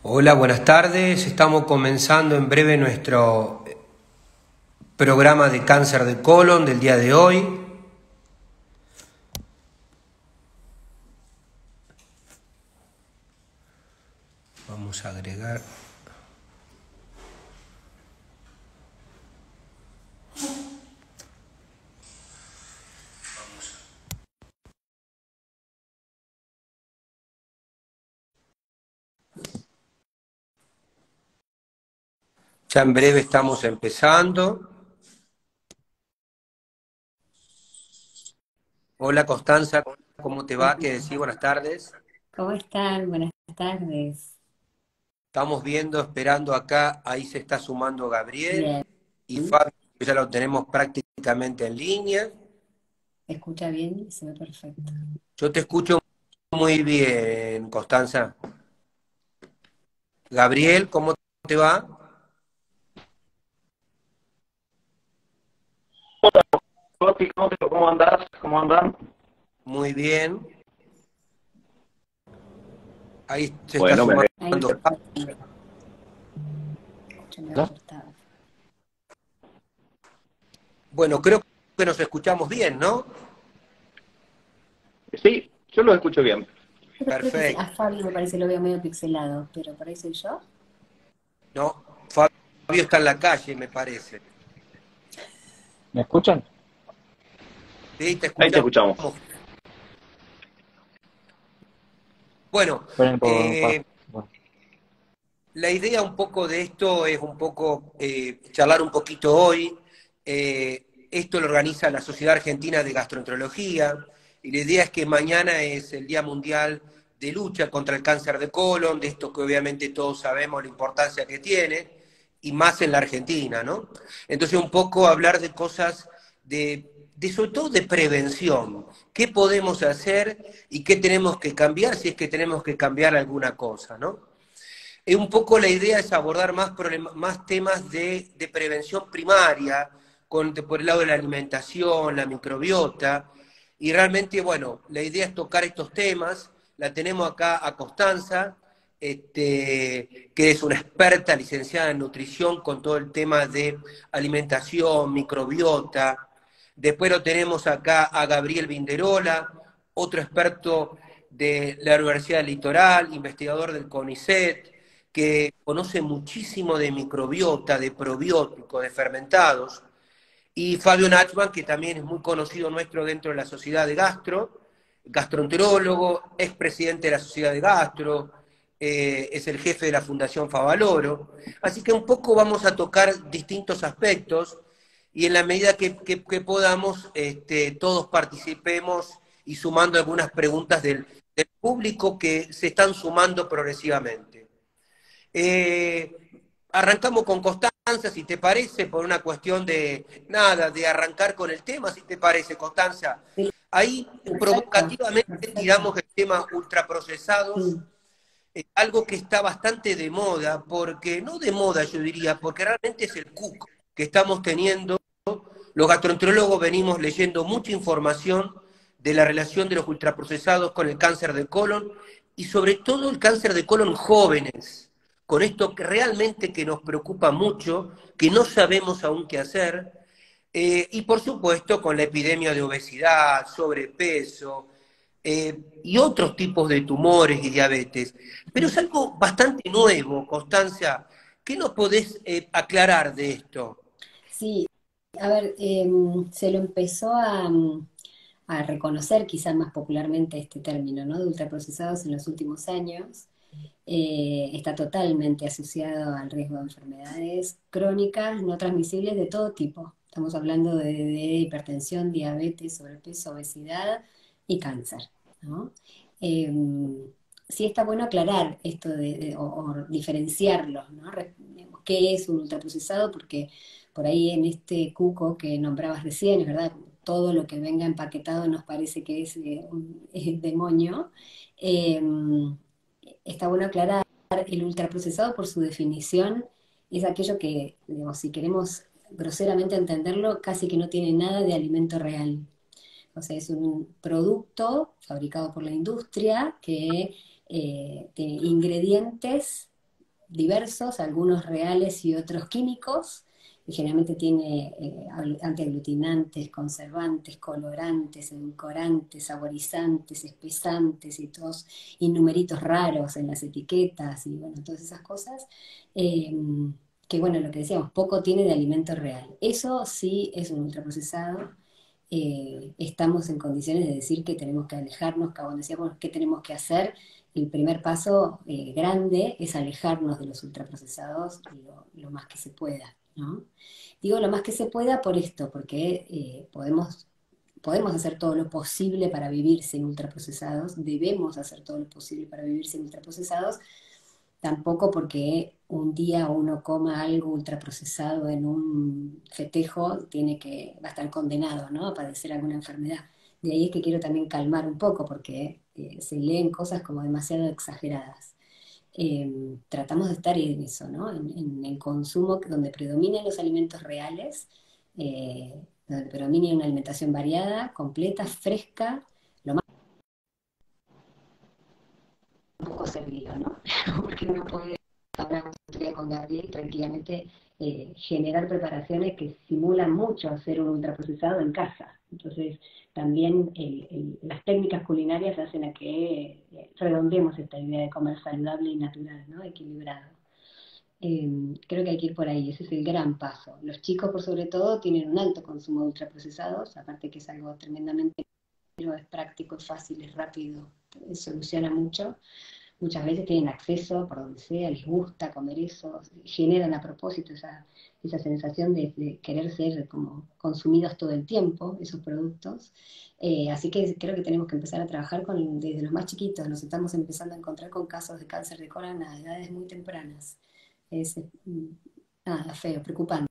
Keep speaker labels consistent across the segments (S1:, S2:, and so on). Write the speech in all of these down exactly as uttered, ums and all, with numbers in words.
S1: Hola, buenas tardes. Estamos comenzando en breve nuestro programa de cáncer de colon del día de hoy. Vamos a agregar. Ya en breve estamos empezando. Hola Constanza, ¿cómo te va? ¿Qué decís? Buenas tardes.
S2: ¿Cómo están? Buenas tardes.
S1: Estamos viendo, esperando acá, ahí se está sumando
S2: Bien.
S1: Gabriel y Fabio, que ya lo tenemos prácticamente en línea.
S2: ¿Se escucha bien? Y se ve perfecto.
S1: Yo te escucho muy bien, Constanza. Gabriel, ¿cómo te va?
S3: Coti, ¿cómo te- cómo andás? ¿Cómo andan?
S1: Muy bien. Ahí se está
S3: Bueno, me
S1: sumando
S2: Ahí me
S3: alegro.
S2: escucho medio cortado.
S1: Bueno, creo que nos escuchamos bien, ¿no?
S3: Sí, yo lo escucho bien.
S2: Yo creo que sí.
S1: Perfecto.
S2: A Fabio me parece que lo veo medio pixelado, pero por ahí soy yo.
S1: No, Fabio está en la calle, me parece.
S3: ¿Me escuchan?
S1: Sí, te
S3: Ahí te
S1: escuchamos.
S3: escuchamos.
S1: Bueno,
S3: Esperen por, por-
S1: eh,
S3: bueno.
S1: la idea un poco de esto es un poco eh, charlar un poquito hoy. Eh, esto lo organiza la Sociedad Argentina de Gastroenterología y la idea es que mañana es el Día Mundial de Lucha contra el Cáncer de Colon, de esto que obviamente todos sabemos la importancia que tiene, y más en la Argentina, ¿no? Entonces un poco hablar de cosas de, de sobre todo de prevención. ¿Qué podemos hacer y qué tenemos que cambiar si es que tenemos que cambiar alguna cosa, ¿no? Eh, un poco la idea es abordar más, problema, más temas de, de prevención primaria, con, de, por el lado de la alimentación, la microbiota, y realmente, bueno, la idea es tocar estos temas, la tenemos acá a Constanza, este, que es una experta licenciada en nutrición con todo el tema de alimentación, microbiota. Después lo tenemos acá a Gabriel Vinderola, otro experto de la Universidad del Litoral, investigador del CONICET, que conoce muchísimo de microbiota, de probióticos, de fermentados, y Fabio Nachman, que también es muy conocido nuestro dentro de la sociedad de gastro, gastroenterólogo, expresidente de la sociedad de gastro, eh, es el jefe de la Fundación Favaloro. Así que un poco vamos a tocar distintos aspectos y en la medida que, que, que podamos, este, todos participemos y sumando algunas preguntas del, del público que se están sumando progresivamente. Eh, Arrancamos con Constanza, si te parece, por una cuestión de nada, de arrancar con el tema, si te parece, Constanza.
S2: Sí,
S1: Ahí
S2: perfecto,
S1: provocativamente
S2: perfecto.
S1: tiramos el tema ultraprocesados,
S2: Mm.
S1: eh, algo que está bastante de moda, porque no de moda yo diría, porque realmente es el cuco que estamos teniendo. Los gastroenterólogos venimos leyendo mucha información de la relación de los ultraprocesados con el cáncer de colon y sobre todo el cáncer de colon jóvenes, con esto que realmente que nos preocupa mucho, que no sabemos aún qué hacer, eh, y por supuesto con la epidemia de obesidad, sobrepeso eh, y otros tipos de tumores y diabetes. Pero es algo bastante nuevo, Constancia. ¿Qué nos podés eh, aclarar de esto?
S2: Sí, a ver, em, se lo empezó a, mm, a reconocer quizá más popularmente este término, ¿no? De ultraprocesados en los últimos años. Eh, está totalmente asociado al riesgo de enfermedades crónicas no transmisibles de todo tipo. Estamos hablando de, de hipertensión, diabetes, sobrepeso, obesidad y cáncer, ¿no? Eh, sí está bueno aclarar esto de, de- o, o diferenciarlos, ¿no? Re- digamos, ¿qué es un ultraprocesado? Porque por ahí en este cuco que nombrabas recién, es verdad, todo lo que venga empaquetado nos parece que es eh, un es demonio. Eh, Está bueno aclarar, el ultraprocesado por su definición es aquello que, digamos, si queremos groseramente entenderlo, casi que no tiene nada de alimento real. O sea, es un producto fabricado por la industria que eh, tiene ingredientes diversos, algunos reales y otros químicos, y generalmente tiene eh, antiaglutinantes, conservantes, colorantes, edulcorantes, saborizantes, espesantes y todos, y numeritos raros en las etiquetas y bueno, todas esas cosas. Eh, que bueno, lo que decíamos, poco tiene de alimento real. Eso sí es un ultraprocesado. Eh, estamos en condiciones de decir que tenemos que alejarnos, como decíamos, ¿qué tenemos que hacer? El primer paso eh, grande es alejarnos de los ultraprocesados lo, lo más que se pueda, ¿no? Digo lo más que se pueda por esto, porque eh, podemos, podemos hacer todo lo posible para vivir sin ultraprocesados, debemos hacer todo lo posible para vivir sin ultraprocesados, tampoco porque un día uno coma algo ultraprocesado en un festejo, tiene que, va a estar condenado, ¿no?, a padecer alguna enfermedad. De ahí es que quiero también calmar un poco, porque eh, se leen cosas como demasiado exageradas. Eh, tratamos de estar en eso, ¿no? En, en el consumo donde predominen los alimentos reales, eh, donde predomine una alimentación variada, completa, fresca, lo más un poco servido, ¿no? Porque uno puede ahora con Gabriel tranquilamente eh, generar preparaciones que simulan mucho hacer un ultraprocesado en casa. Entonces, también el, el, las técnicas culinarias hacen a que eh, redondeemos esta idea de comer saludable y natural, ¿no?, equilibrado. Eh, creo que hay que ir por ahí, ese es el gran paso. Los chicos, por sobre todo, tienen un alto consumo de ultraprocesados, aparte que es algo tremendamente, pero es práctico, es fácil, es rápido, soluciona mucho. Muchas veces tienen acceso por donde sea, les gusta comer eso, generan a propósito esa, esa sensación de, de querer ser como consumidos todo el tiempo, esos productos. Eh, así que creo que tenemos que empezar a trabajar con, desde los más chiquitos, nos estamos empezando a encontrar con casos de cáncer de colon a edades muy tempranas. Es mm, nada, feo, preocupante.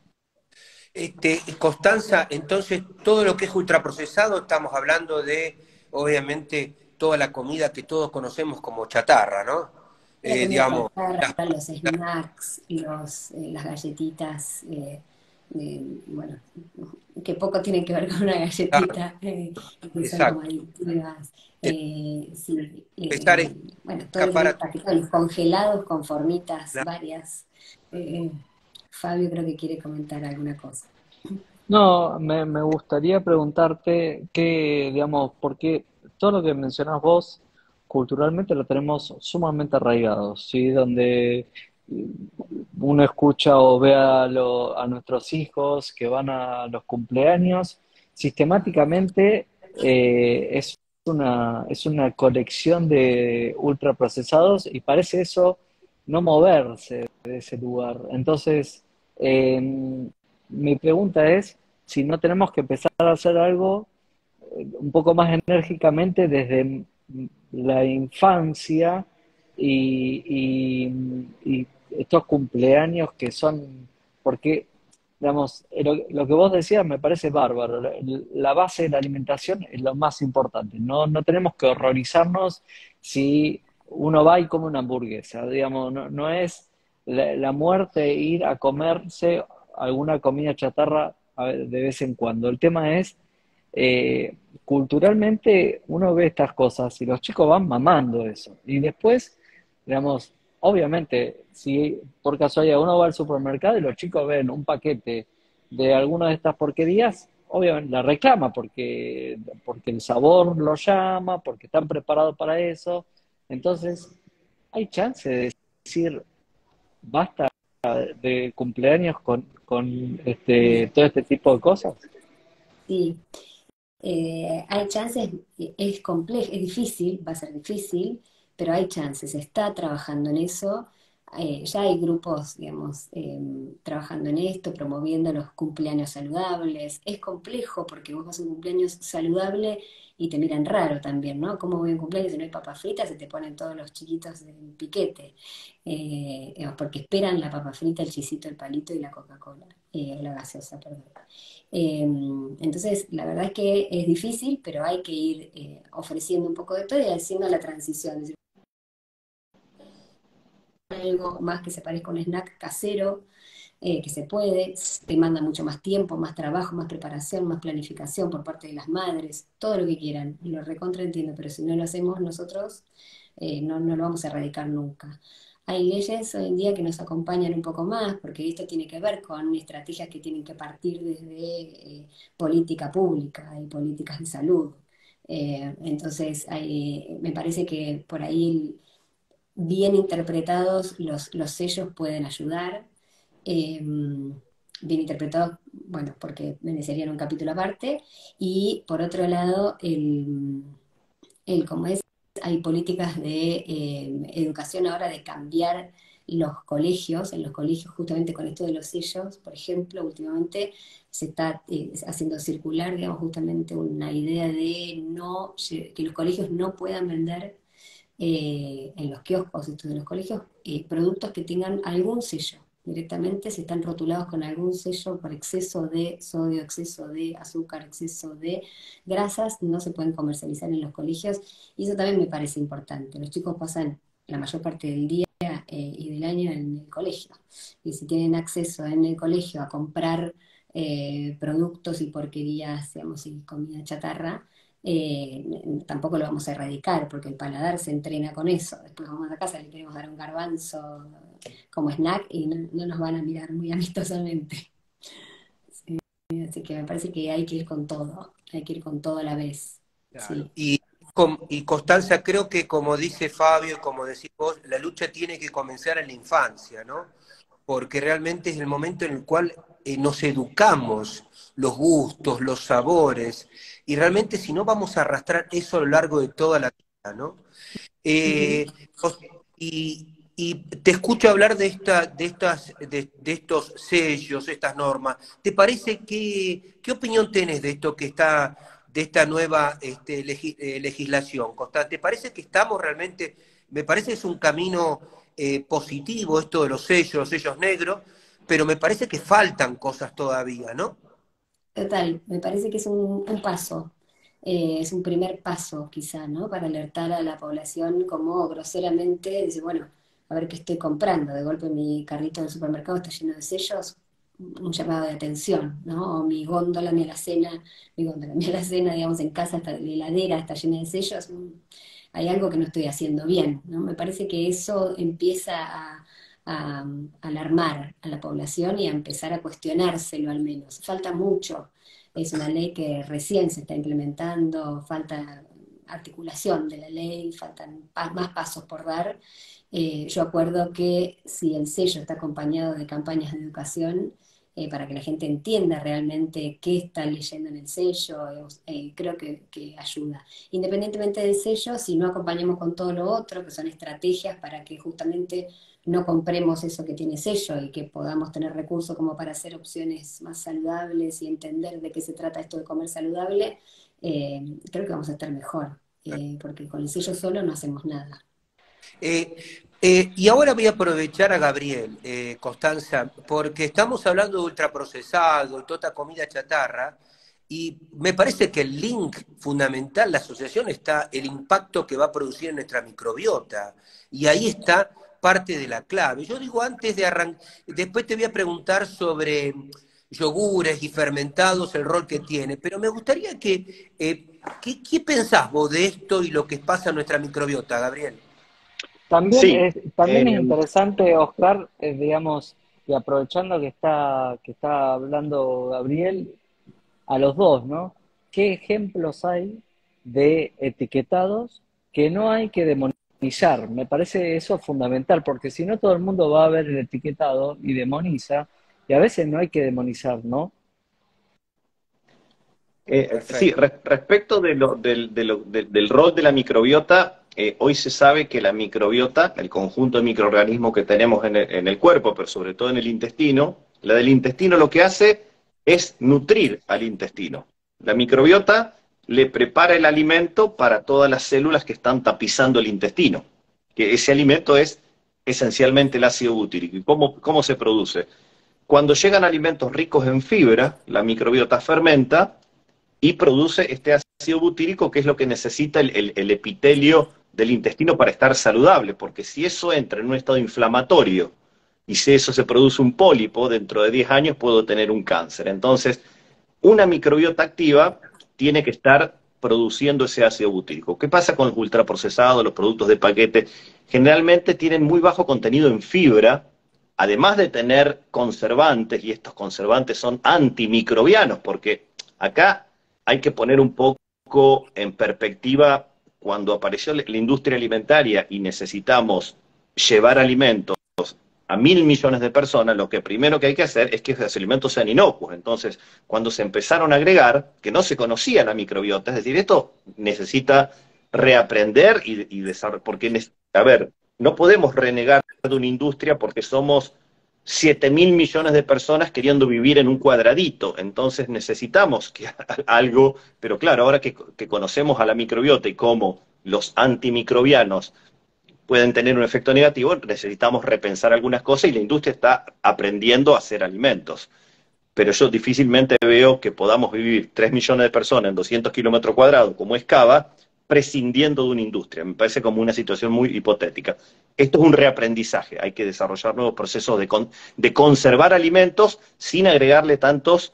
S1: Este, Constanza, entonces todo lo que es ultraprocesado, estamos hablando de, obviamente, toda la comida que todos conocemos como chatarra, ¿no?
S2: La
S1: Eh,
S2: comida
S1: digamos,
S2: chatarra,
S1: las,
S2: los snacks, los, eh, las galletitas, eh, eh, bueno, que poco tienen que ver con una galletita, eh, que son como
S1: exacto.
S2: adictivas. Eh, sí,
S1: Empezar a
S2: eh, bueno, todo lo que
S1: escapar
S2: tiene
S1: a
S2: paquetón, los congelados con formitas varias. Eh, Fabio creo que quiere comentar alguna cosa.
S4: No, me, me gustaría preguntarte qué, digamos, porque todo lo que mencionás vos culturalmente lo tenemos sumamente arraigados, ¿sí? Donde uno escucha o ve a, lo- a nuestros hijos que van a los cumpleaños, sistemáticamente eh, es una, es una colección de ultraprocesados y parece eso no moverse de ese lugar. Entonces, em, mi pregunta es si no tenemos que empezar a hacer algo eh, un poco más enérgicamente desde la infancia y, y- y estos cumpleaños que son, porque, digamos, lo, lo que vos decías me parece bárbaro. La, la base de la alimentación es lo más importante. No, no tenemos que horrorizarnos si uno va y come una hamburguesa. Digamos, no, no es la, la muerte ir a comerse alguna comida chatarra a ver, de vez en cuando. El tema es eh, culturalmente uno ve estas cosas y los chicos van mamando eso. Y después, digamos, obviamente, si por casualidad uno va al supermercado y los chicos ven un paquete de alguna de estas porquerías, obviamente la reclama porque, porque el sabor lo llama, porque están preparados para eso. Entonces, hay chance de decir, basta de cumpleaños con, con
S2: Sí,
S4: este, todo este tipo de cosas.
S2: sí. Eh, hay chances, es complejo, es difícil, va a ser difícil, pero hay chances, se está trabajando en eso. Eh, ya hay grupos, digamos, eh, trabajando en esto, promoviendo los cumpleaños saludables. Es complejo porque vos vas a un cumpleaños saludable y te miran raro también, ¿no? ¿Cómo voy a un cumpleaños si no hay papas fritas? Se te ponen todos los chiquitos en piquete, eh, digamos, porque esperan la papa frita, el chisito, el palito y la Coca-Cola, eh, o la gaseosa, perdón. Eh, entonces, la verdad es que es difícil, pero hay que ir eh, ofreciendo un poco de todo y haciendo la transición. Es decir, algo más que se parezca a un snack casero, eh, que se puede, demanda mucho más tiempo, más trabajo, más preparación, más planificación por parte de las madres, todo lo que quieran, lo recontra entiendo, pero si no lo hacemos nosotros, eh, no, no lo vamos a erradicar nunca. hay leyes hoy en día que nos acompañan un poco más, porque esto tiene que ver con estrategias que tienen que partir desde eh, política pública y políticas de salud. Eh, entonces, hay- me parece que por ahí, bien interpretados, los, los sellos pueden ayudar. Eh, Bien interpretados, bueno, porque merecerían un capítulo aparte. Y por otro lado, el, el como es, hay políticas de eh, educación ahora de cambiar los colegios, en los colegios justamente con esto de los sellos, por ejemplo, últimamente se está eh, haciendo circular, digamos, justamente una idea de no, que los colegios no puedan vender eh, en los kioscos estos de los colegios eh, productos que tengan algún sello. Directamente si están rotulados con algún sello por exceso de sodio, exceso de azúcar, exceso de grasas, no se pueden comercializar en los colegios. Y eso también me parece importante. Los chicos pasan la mayor parte del día eh, y del año en el colegio. Y si tienen acceso en el colegio a comprar eh, productos y porquerías, digamos, y comida chatarra, eh, tampoco lo vamos a erradicar, porque el paladar se entrena con eso. Después vamos a casa, le queremos dar un garbanzo como snack y no, no nos van a mirar muy amistosamente. Sí, así que me parece que hay que ir con todo, hay que ir con todo a la vez.
S1: Claro.
S2: Sí.
S1: Y, com- y Constanza, creo que como dice Fabio y como decís vos, la lucha tiene que comenzar en la infancia, ¿no? Porque realmente es el momento en el cual eh, nos educamos los gustos, los sabores, y realmente si no vamos a arrastrar eso a lo largo de toda la vida, ¿no?
S2: Ujú.
S1: Eh, os- y, y te escucho hablar de, esta, de, estas, de, de estos sellos, estas normas. ¿Te parece que, qué opinión tenés de esto que está, de esta nueva este, legi- eh, legislación, Costa? ¿Te parece que estamos realmente, me parece que es un camino eh, positivo esto de los sellos, sellos negros, pero me parece que faltan cosas todavía, ¿no?
S2: Total, me parece que es un, un paso, eh, es un primer paso quizá, ¿no? Para alertar a la población como groseramente, dice, bueno, a ver qué estoy comprando, de golpe mi carrito del supermercado está lleno de sellos, un llamado de atención, ¿no? O mi góndola, mi alacena, mi góndola, mi alacena, digamos, en casa, está, la heladera está llena de sellos, mm, hay algo que no estoy haciendo bien, ¿no? Me parece que eso empieza a a, a alarmar a la población y a empezar a cuestionárselo al menos. Falta mucho, es una ley que recién se está implementando, falta articulación de la ley, faltan pa- más pasos por dar. Eh, yo acuerdo que si el sello está acompañado de campañas de educación, eh, para que la gente entienda realmente qué está leyendo en el sello, eh, eh, creo que, que ayuda. Independientemente del sello, si no acompañamos con todo lo otro, que son estrategias para que justamente no compremos eso que tiene sello y que podamos tener recursos como para hacer opciones más saludables y entender de qué se trata esto de comer saludable, eh, creo que vamos a estar mejor, eh, porque con el sello solo no hacemos nada.
S1: Eh, eh, y ahora voy a aprovechar a Gabriel, eh, Constanza, porque estamos hablando de ultraprocesado, toda esta comida chatarra, y me parece que el link fundamental, la asociación, está el impacto que va a producir en nuestra microbiota, y ahí está parte de la clave. Yo digo, antes de arrancar, después te voy a preguntar sobre yogures y fermentados, el rol que tiene, pero me gustaría que, eh, ¿qué, qué pensás vos de esto y lo que pasa en nuestra microbiota, Gabriel?
S4: También
S3: Sí,
S4: es, también es
S3: eh,
S4: interesante, Oscar, eh, digamos, y aprovechando que está, que está hablando Gabriel, a los dos, ¿no? ¿Qué ejemplos hay de etiquetados que no hay que demonizar? Me parece eso fundamental, porque si no todo el mundo va a ver el etiquetado y demoniza, y a veces no hay que demonizar, ¿no?
S3: Eh, sí,
S1: Perfecto.
S3: re- respecto de lo- del, de lo- de- del rol de la microbiota, eh, hoy se sabe que la microbiota, el conjunto de microorganismos que tenemos en el, en el cuerpo, pero sobre todo en el intestino, la del intestino lo que hace es nutrir al intestino. La microbiota le prepara el alimento para todas las células que están tapizando el intestino, que ese alimento es esencialmente el ácido butírico. ¿Y cómo, cómo se produce? Cuando llegan alimentos ricos en fibra, la microbiota fermenta y produce este ácido butírico, que es lo que necesita el, el, el epitelio del intestino para estar saludable, porque si eso entra en un estado inflamatorio y si eso se produce un pólipo, dentro de diez años puedo tener un cáncer. Entonces, una microbiota activa tiene que estar produciendo ese ácido butírico. ¿Qué pasa con los ultraprocesados, los productos de paquete? Generalmente tienen muy bajo contenido en fibra, además de tener conservantes, y estos conservantes son antimicrobianos, porque acá hay que poner un poco en perspectiva, cuando apareció la industria alimentaria y necesitamos llevar alimentos a mil millones de personas, lo que primero que hay que hacer es que los alimentos sean inocuos. Entonces, cuando se empezaron a agregar, que no se conocía la microbiota, es decir, esto necesita reaprender y, y desarrollar, porque, a ver, no podemos renegar de una industria porque somos siete mil millones de personas queriendo vivir en un cuadradito. Entonces necesitamos que algo, pero claro, ahora que, que conocemos a la microbiota y cómo los antimicrobianos pueden tener un efecto negativo, necesitamos repensar algunas cosas y la industria está aprendiendo a hacer alimentos. Pero yo difícilmente veo que podamos vivir tres millones de personas en doscientos kilómetros cuadrados, como es Cava, prescindiendo de una industria. Me parece como una situación muy hipotética. Esto es un reaprendizaje. Hay que desarrollar nuevos procesos de, con, de conservar alimentos sin agregarle tantos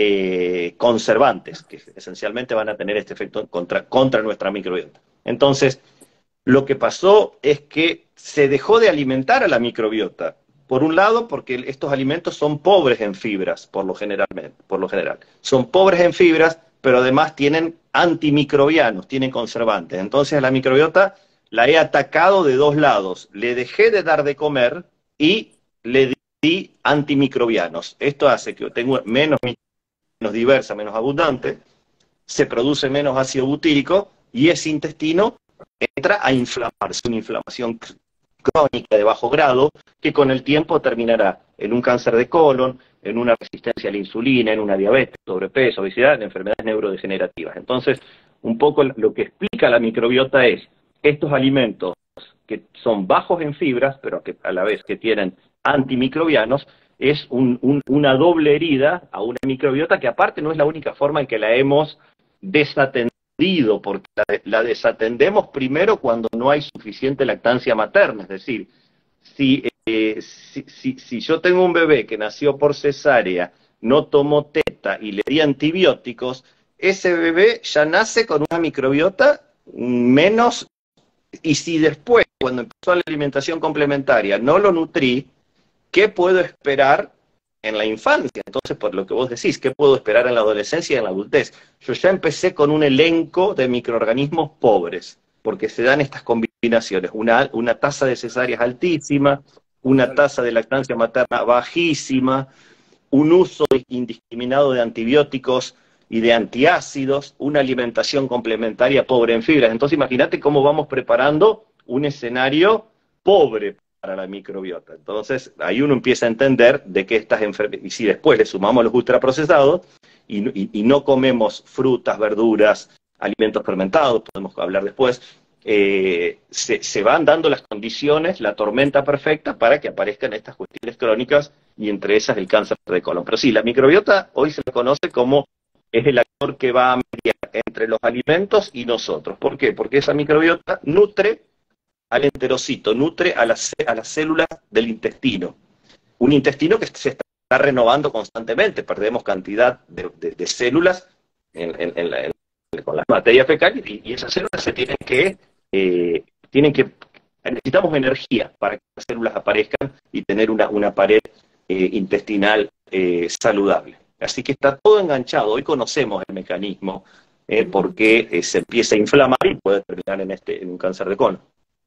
S3: eh, conservantes, que esencialmente van a tener este efecto contra, contra nuestra microbiota. Entonces, lo que pasó es que se dejó de alimentar a la microbiota. Por un lado, porque estos alimentos son pobres en fibras, por lo, generalmente, por lo general. Son pobres en fibras, pero además tienen antimicrobianos, tienen conservantes. Entonces a la microbiota la he atacado de dos lados. Le dejé de dar de comer y le di antimicrobianos. Esto hace que tenga menos, menos diversa, menos abundante, se produce menos ácido butírico y ese intestino entra a inflamarse, una inflamación crónica de bajo grado, que con el tiempo terminará en un cáncer de colon, en una resistencia a la insulina, en una diabetes, sobrepeso, obesidad, en enfermedades neurodegenerativas. Entonces, un poco lo que explica la microbiota es estos alimentos que son bajos en fibras, pero que a la vez que tienen antimicrobianos, es un, un, una doble herida a una microbiota que aparte no es la única forma en que la hemos desatendido, porque la, la desatendemos primero cuando no hay suficiente lactancia materna, es decir, si, eh, si, si, si yo tengo un bebé que nació por cesárea, no tomó teta y le di antibióticos, ese bebé ya nace con una microbiota menos, y si después, cuando empezó la alimentación complementaria, no lo nutrí, ¿qué puedo esperar en la infancia? Entonces, por lo que vos decís, ¿qué puedo esperar en la adolescencia y en la adultez? Yo ya empecé con un elenco de microorganismos pobres, porque se dan estas combinaciones, una, una tasa de cesáreas altísima, una tasa de lactancia materna bajísima, un uso indiscriminado de antibióticos y de antiácidos, una alimentación complementaria pobre en fibras. Entonces imagínate cómo vamos preparando un escenario pobre para la microbiota. Entonces ahí uno empieza a entender de que estas enfermedades, y si después le sumamos los ultraprocesados, y, y, y no comemos frutas, verduras, alimentos fermentados, podemos hablar después, eh, se, se van dando las condiciones, la tormenta perfecta para que aparezcan estas cuestiones crónicas, y entre esas el cáncer de colon. Pero sí, la microbiota hoy se le conoce como es el actor que va a mediar entre los alimentos y nosotros. ¿Por qué? Porque esa microbiota nutre al enterocito, nutre a las, a las células del intestino. Un intestino que se está renovando constantemente, perdemos cantidad de, de, de células en, en, en la, en, con la materia fecal, y, y esas células se tienen que, eh, tienen que, necesitamos energía para que las células aparezcan y tener una, una pared eh, intestinal eh, saludable. Así que está todo enganchado. Hoy conocemos el mecanismo eh, porque eh, se empieza a inflamar y puede terminar en, este, en un cáncer de colon.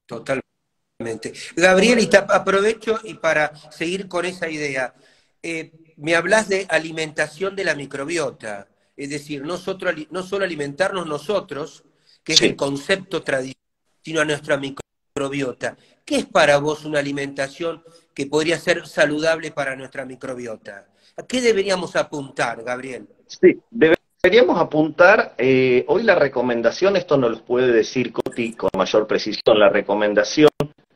S1: Totalmente. Gabriel, y te aprovecho y para seguir con esa idea, eh, me hablas de alimentación de la microbiota, es decir, nosotros, no solo alimentarnos nosotros, que es
S3: Sí.
S1: el concepto tradicional, sino a nuestra microbiota. ¿Qué es para vos una alimentación que podría ser saludable para nuestra microbiota? ¿A qué deberíamos apuntar, Gabriel?
S3: Sí, deberíamos apuntar, eh, hoy la recomendación, esto nos lo puede decir Coti con mayor precisión, la recomendación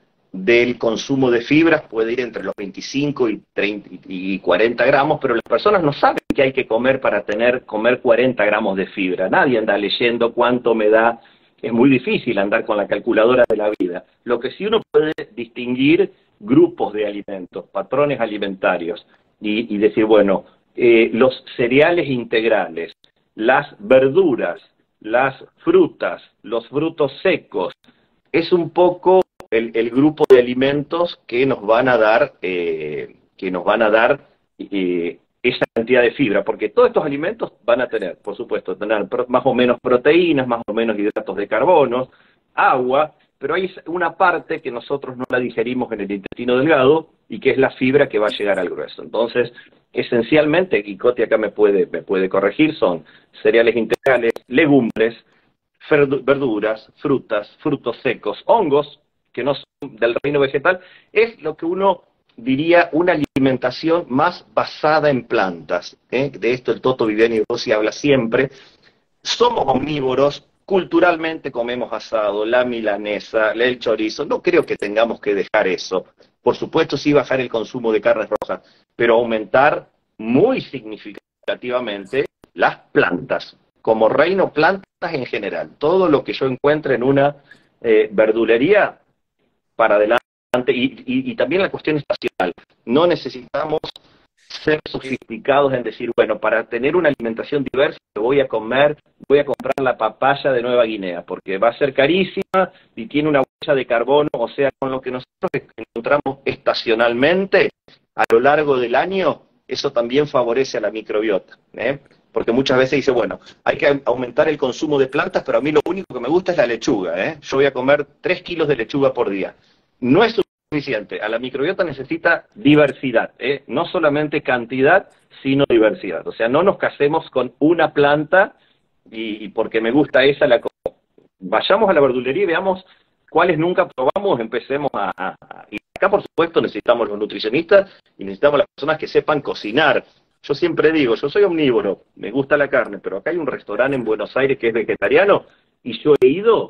S3: del consumo de fibras puede ir entre los veinticinco y, treinta y cuarenta gramos, pero las personas no saben qué hay que comer para tener, comer cuarenta gramos de fibra. Nadie anda leyendo cuánto me da, es muy difícil andar con la calculadora de la vida. Lo que sí uno puede distinguir grupos de alimentos, patrones alimentarios, y, y decir, bueno, eh, los cereales integrales, las verduras las frutas, los frutos secos. Es un poco el, el grupo de alimentos que nos van a dar, eh, que nos van a dar eh, esa cantidad de fibra, porque todos estos alimentos van a tener, por supuesto, tener más o menos proteínas, más o menos hidratos de carbono, agua, pero hay una parte que nosotros no la digerimos en el intestino delgado y que es la fibra que va a llegar al grueso. Entonces, esencialmente, y Coti acá me puede, me puede corregir, son cereales integrales, legumbres, verduras, frutas, frutos secos, hongos, que no son del reino vegetal, es lo que uno diría una alimentación más basada en plantas. ¿eh? De esto el Toto Viviani Rossi habla siempre. Somos omnívoros, culturalmente comemos asado, la milanesa, el chorizo, no creo que tengamos que dejar eso. Por supuesto sí bajar el consumo de carnes rojas, pero aumentar muy significativamente las plantas, como reino plantas en general. Todo lo que yo encuentre en una eh, verdulería, para adelante, y, y, y también la cuestión estacional. No necesitamos ser sofisticados en decir, bueno, para tener una alimentación diversa voy a comer, voy a comprar la papaya de Nueva Guinea, porque va a ser carísima y tiene una huella de carbono, o sea, con lo que nosotros encontramos estacionalmente a lo largo del año, eso también favorece a la microbiota, ¿eh? Porque muchas veces dice, bueno, hay que aumentar el consumo de plantas, pero a mí lo único que me gusta es la lechuga, ¿eh? Yo voy a comer tres kilos de lechuga por día. No es suficiente, a la microbiota necesita diversidad, ¿eh? No solamente cantidad, sino diversidad. O sea, no nos casemos con una planta y, y porque me gusta esa la como. Vayamos a la verdulería y veamos cuáles nunca probamos, empecemos a, a, a... Y acá, por supuesto, necesitamos los nutricionistas y necesitamos las personas que sepan cocinar. Yo siempre digo, yo soy omnívoro, me gusta la carne, pero acá hay un restaurante en Buenos Aires que es vegetariano y yo he ido...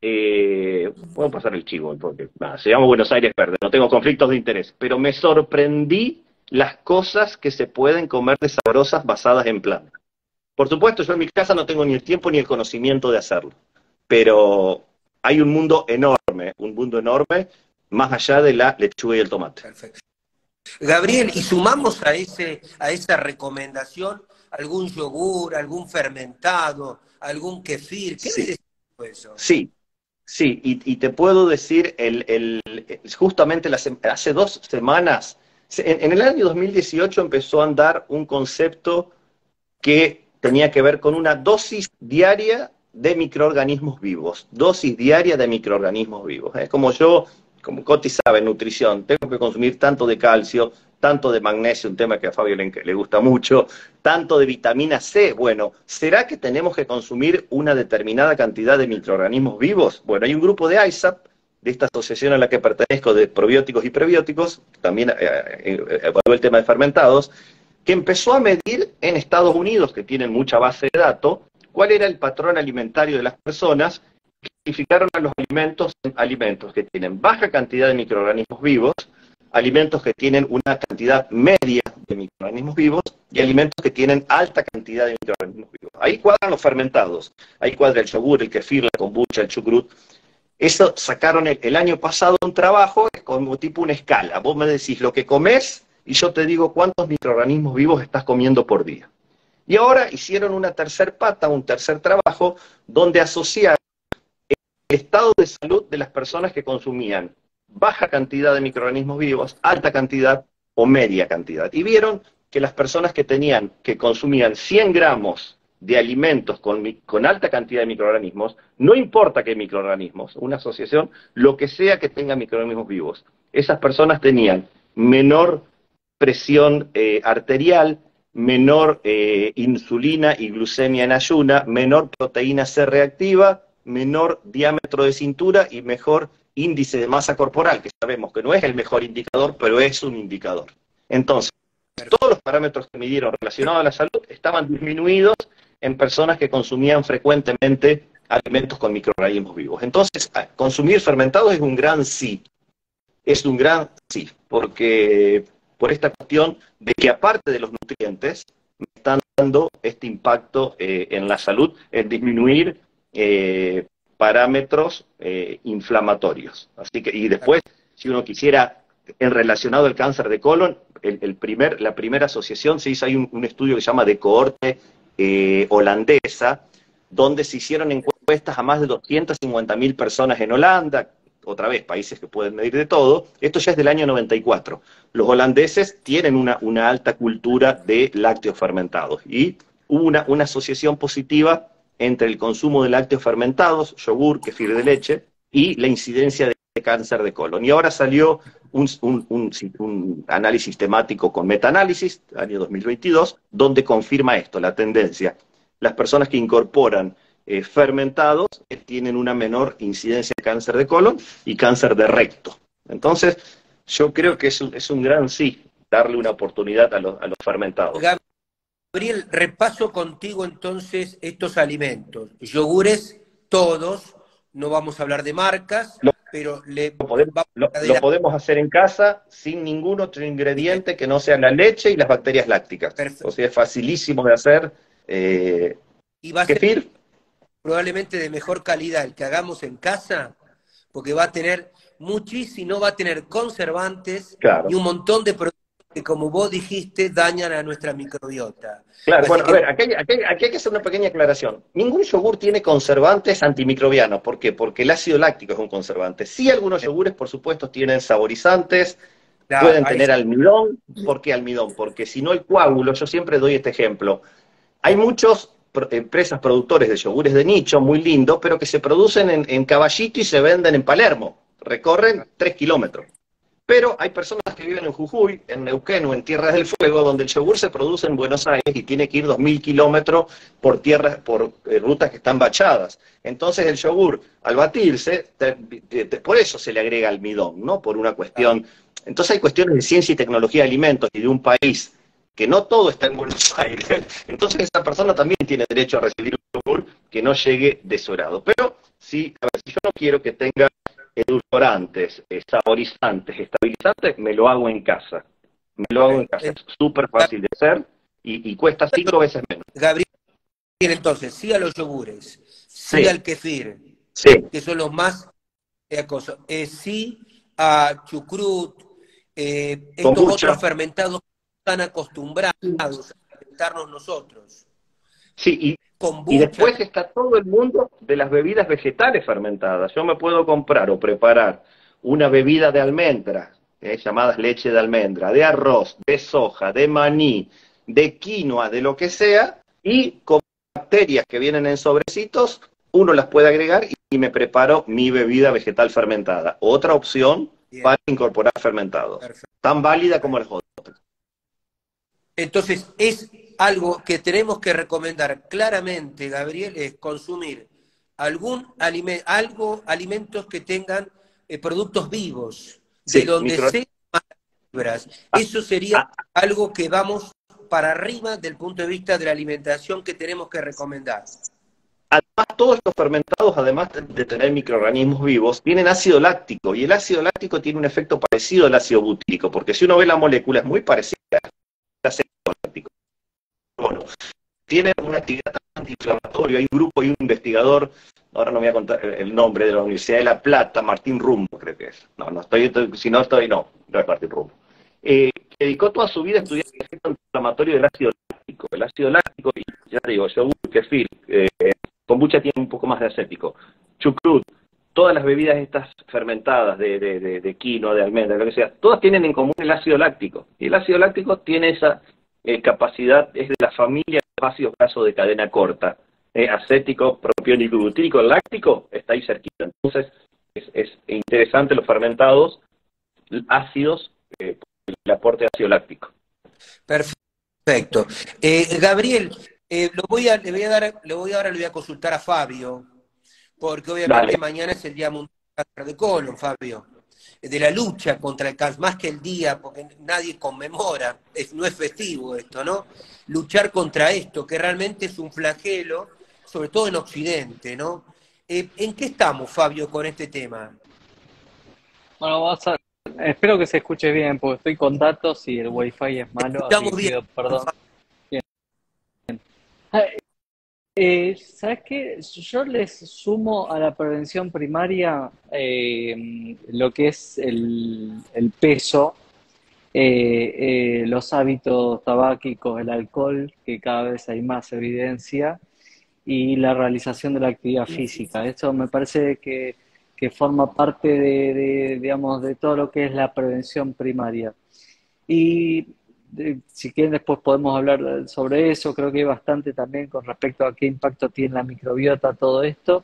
S3: Eh, puedo pasar el chivo, porque nada, se llama Buenos Aires Verde, no tengo conflictos de interés, pero me sorprendí las cosas que se pueden comer de sabrosas basadas en plantas. Por supuesto, yo en mi casa no tengo ni el tiempo ni el conocimiento de hacerlo, pero hay un mundo enorme, un mundo enorme, más allá de la lechuga y el tomate.
S1: Perfecto. Gabriel, y sumamos a, ese, a esa recomendación algún yogur, algún fermentado, algún kefir, ¿qué
S3: Sí.
S1: me decís de eso?
S3: Sí. Sí, y, y te puedo decir, el, el, justamente las, hace dos semanas, en, en el año dos mil dieciocho empezó a andar un concepto que tenía que ver con una dosis diaria de microorganismos vivos, dosis diaria de microorganismos vivos. Es como yo, como Coti sabe, en nutrición, tengo que consumir tanto de calcio, tanto de magnesio, un tema que a Fabio le, le gusta mucho, tanto de vitamina C. Bueno, ¿será que tenemos que consumir una determinada cantidad de microorganismos vivos? Bueno, hay un grupo de I S A P, de esta asociación a la que pertenezco, de probióticos y prebióticos, también eh, eh, evaluó el tema de fermentados, que empezó a medir en Estados Unidos, que tienen mucha base de datos, cuál era el patrón alimentario de las personas, y clasificaron a los alimentos en alimentos que tienen baja cantidad de microorganismos vivos, alimentos que tienen una cantidad media de microorganismos vivos y alimentos que tienen alta cantidad de microorganismos vivos. Ahí cuadran los fermentados, ahí cuadra el yogur, el kefir, la kombucha, el chucrut. Eso sacaron el, el año pasado un trabajo como tipo una escala. Vos me decís lo que comés y yo te digo cuántos microorganismos vivos estás comiendo por día. Y ahora hicieron una tercer pata, un tercer trabajo, donde asociaron el estado de salud de las personas que consumían baja cantidad de microorganismos vivos, alta cantidad o media cantidad. Y vieron que las personas que tenían, que consumían cien gramos de alimentos con, con alta cantidad de microorganismos, no importa qué microorganismos, una asociación, lo que sea que tenga microorganismos vivos, esas personas tenían menor presión eh, arterial, menor eh, insulina y glucemia en ayuna, menor proteína C reactiva, menor diámetro de cintura y mejor índice de masa corporal, que sabemos que no es el mejor indicador, pero es un indicador. Entonces, todos los parámetros que midieron relacionados a la salud estaban disminuidos en personas que consumían frecuentemente alimentos con microorganismos vivos. Entonces, consumir fermentados es un gran sí. Es un gran sí, porque por esta cuestión de que aparte de los nutrientes, me están dando este impacto eh, en la salud, en disminuir eh, parámetros eh, inflamatorios. Así que, y después, si uno quisiera, en relacionado al cáncer de colon, el, el primer, la primera asociación se hizo, hay un, un estudio que se llama de cohorte eh, holandesa, donde se hicieron encuestas a más de doscientas cincuenta mil personas en Holanda, otra vez, países que pueden medir de todo. Esto ya es del año noventa y cuatro. Los holandeses tienen una, una alta cultura de lácteos fermentados y hubo una, una asociación positiva entre el consumo de lácteos fermentados, yogur, kefir de leche, y la incidencia de cáncer de colon. Y ahora salió un, un, un, un análisis temático con metaanálisis, año dos mil veintidós, donde confirma esto, la tendencia. Las personas que incorporan eh, fermentados eh, tienen una menor incidencia de cáncer de colon y cáncer de recto. Entonces, yo creo que es un, es un gran sí darle una oportunidad a los, a los fermentados.
S1: Gabriel, repaso contigo entonces estos alimentos. Yogures, todos, no vamos a hablar de marcas,
S3: Lo,
S1: pero le
S3: lo, podemos, lo, lo podemos hacer en casa sin ningún otro ingrediente que no sea la leche y las bacterias lácticas. Perfecto. O sea, es facilísimo de hacer. Eh,
S1: y va a
S3: kefir.
S1: ser probablemente de mejor calidad el que hagamos en casa, porque va a tener muchísimo, no va a tener conservantes,
S3: claro,
S1: y un montón de productos que, como vos dijiste, dañan a nuestra microbiota.
S3: Claro,
S1: Así
S3: bueno,
S1: que...
S3: a ver, aquí, aquí, aquí hay que hacer una pequeña aclaración. Ningún yogur tiene conservantes antimicrobianos. ¿Por qué? Porque el ácido láctico es un conservante. Sí, algunos yogures, por supuesto, tienen saborizantes, claro, pueden tener sí. almidón. ¿Por qué almidón? Porque si no el coágulo, yo siempre doy este ejemplo. Hay muchas empresas productores de yogures de nicho, muy lindos, pero que se producen en, en Caballito y se venden en Palermo. Recorren tres kilómetros. Pero hay personas que viven en Jujuy, en Neuquén o en Tierras del Fuego, donde el yogur se produce en Buenos Aires y tiene que ir dos mil kilómetros por tierras, por eh, rutas que están bachadas. Entonces el yogur, al batirse, te, te, te, por eso se le agrega almidón, ¿no? Por una cuestión. Entonces hay cuestiones de ciencia y tecnología de alimentos y de un país que no todo está en Buenos Aires. Entonces esa persona también tiene derecho a recibir un yogur que no llegue desorado. Pero sí, a ver, si yo no quiero que tenga edulcorantes, eh, saborizantes, estabilizantes, me lo hago en casa. Me lo hago en casa. Es súper fácil de hacer y, y cuesta cinco veces menos.
S1: Gabriel, entonces, sí a los yogures, sí, sí al kefir,
S3: sí.
S1: que son los más eh, cosas, eh, sí a chucrut, eh, estos
S3: Kombucha.
S1: Otros fermentados que están acostumbrados a fermentarnos nosotros.
S3: Sí, y Y después está todo el mundo de las bebidas vegetales fermentadas. Yo me puedo comprar o preparar una bebida de almendras, eh, llamadas leche de almendra, de arroz, de soja, de maní, de quinoa, de lo que sea, y con bacterias que vienen en sobrecitos, uno las puede agregar y me preparo mi bebida vegetal fermentada. Otra opción Bien. Para incorporar fermentados. Perfecto. Tan válida como el hot dog.
S1: Entonces, es algo que tenemos que recomendar claramente, Gabriel, es consumir algún aliment, algo, alimentos que tengan eh, productos vivos, sí, de donde micro... sean fibras. Eso sería ah, ah. algo que vamos para arriba del punto de vista de la alimentación que tenemos que recomendar.
S3: Además, todos los fermentados, además de tener microorganismos vivos, tienen ácido láctico, y el ácido láctico tiene un efecto parecido al ácido butírico, porque si uno ve la molécula es muy parecida al ácido láctico. Bueno, tiene una actividad antiinflamatoria. Hay un grupo y un investigador, ahora no me voy a contar el nombre, de la Universidad de La Plata, Martín Rumbo, creo que es. No, no estoy, si no estoy, no, no es Martín Rumbo. Eh, dedicó toda su vida a estudiar el efecto inflamatorio del ácido láctico. El ácido láctico, y ya te digo, yogur, kefir, eh, kombucha tiene un poco más de acético. Chucrut, todas las bebidas estas fermentadas de, de, de, de quinoa, de almendra, lo que sea, todas tienen en común el ácido láctico. Y el ácido láctico tiene esa eh, capacidad, es de la familia de ácidos grasos de cadena corta. Eh, acético, propiónico y butírico. El láctico está ahí cerquita. Entonces, es, es interesante los fermentados ácidos, eh, por el aporte de ácido láctico.
S1: Perfecto. Eh, Gabriel, Eh, lo voy a, le voy a dar, le voy ahora le voy a consultar a Fabio, porque obviamente Dale. Mañana es el Día Mundial del Cáncer de Colon, Fabio, de la lucha contra el cáncer, más que el día, porque nadie conmemora, es, no es festivo esto, ¿no? Luchar contra esto, que realmente es un flagelo, sobre todo en Occidente, ¿no? Eh, ¿En qué estamos, Fabio, con este tema?
S4: Bueno, vamos a, espero que se escuche bien, porque estoy con datos y el wifi es malo,
S1: Estamos
S4: así que
S1: bien,
S4: pido perdón. Eh, ¿Sabes qué? Yo les sumo a la prevención primaria eh, lo que es el, el peso, eh, eh, los hábitos tabáquicos, el alcohol, que cada vez hay más evidencia, y la realización de la actividad física. Eso me parece que, que forma parte de, de, digamos, de todo lo que es la prevención primaria. Y de- si quieren después podemos hablar sobre eso, creo que hay bastante también con respecto a qué impacto tiene la microbiota todo esto.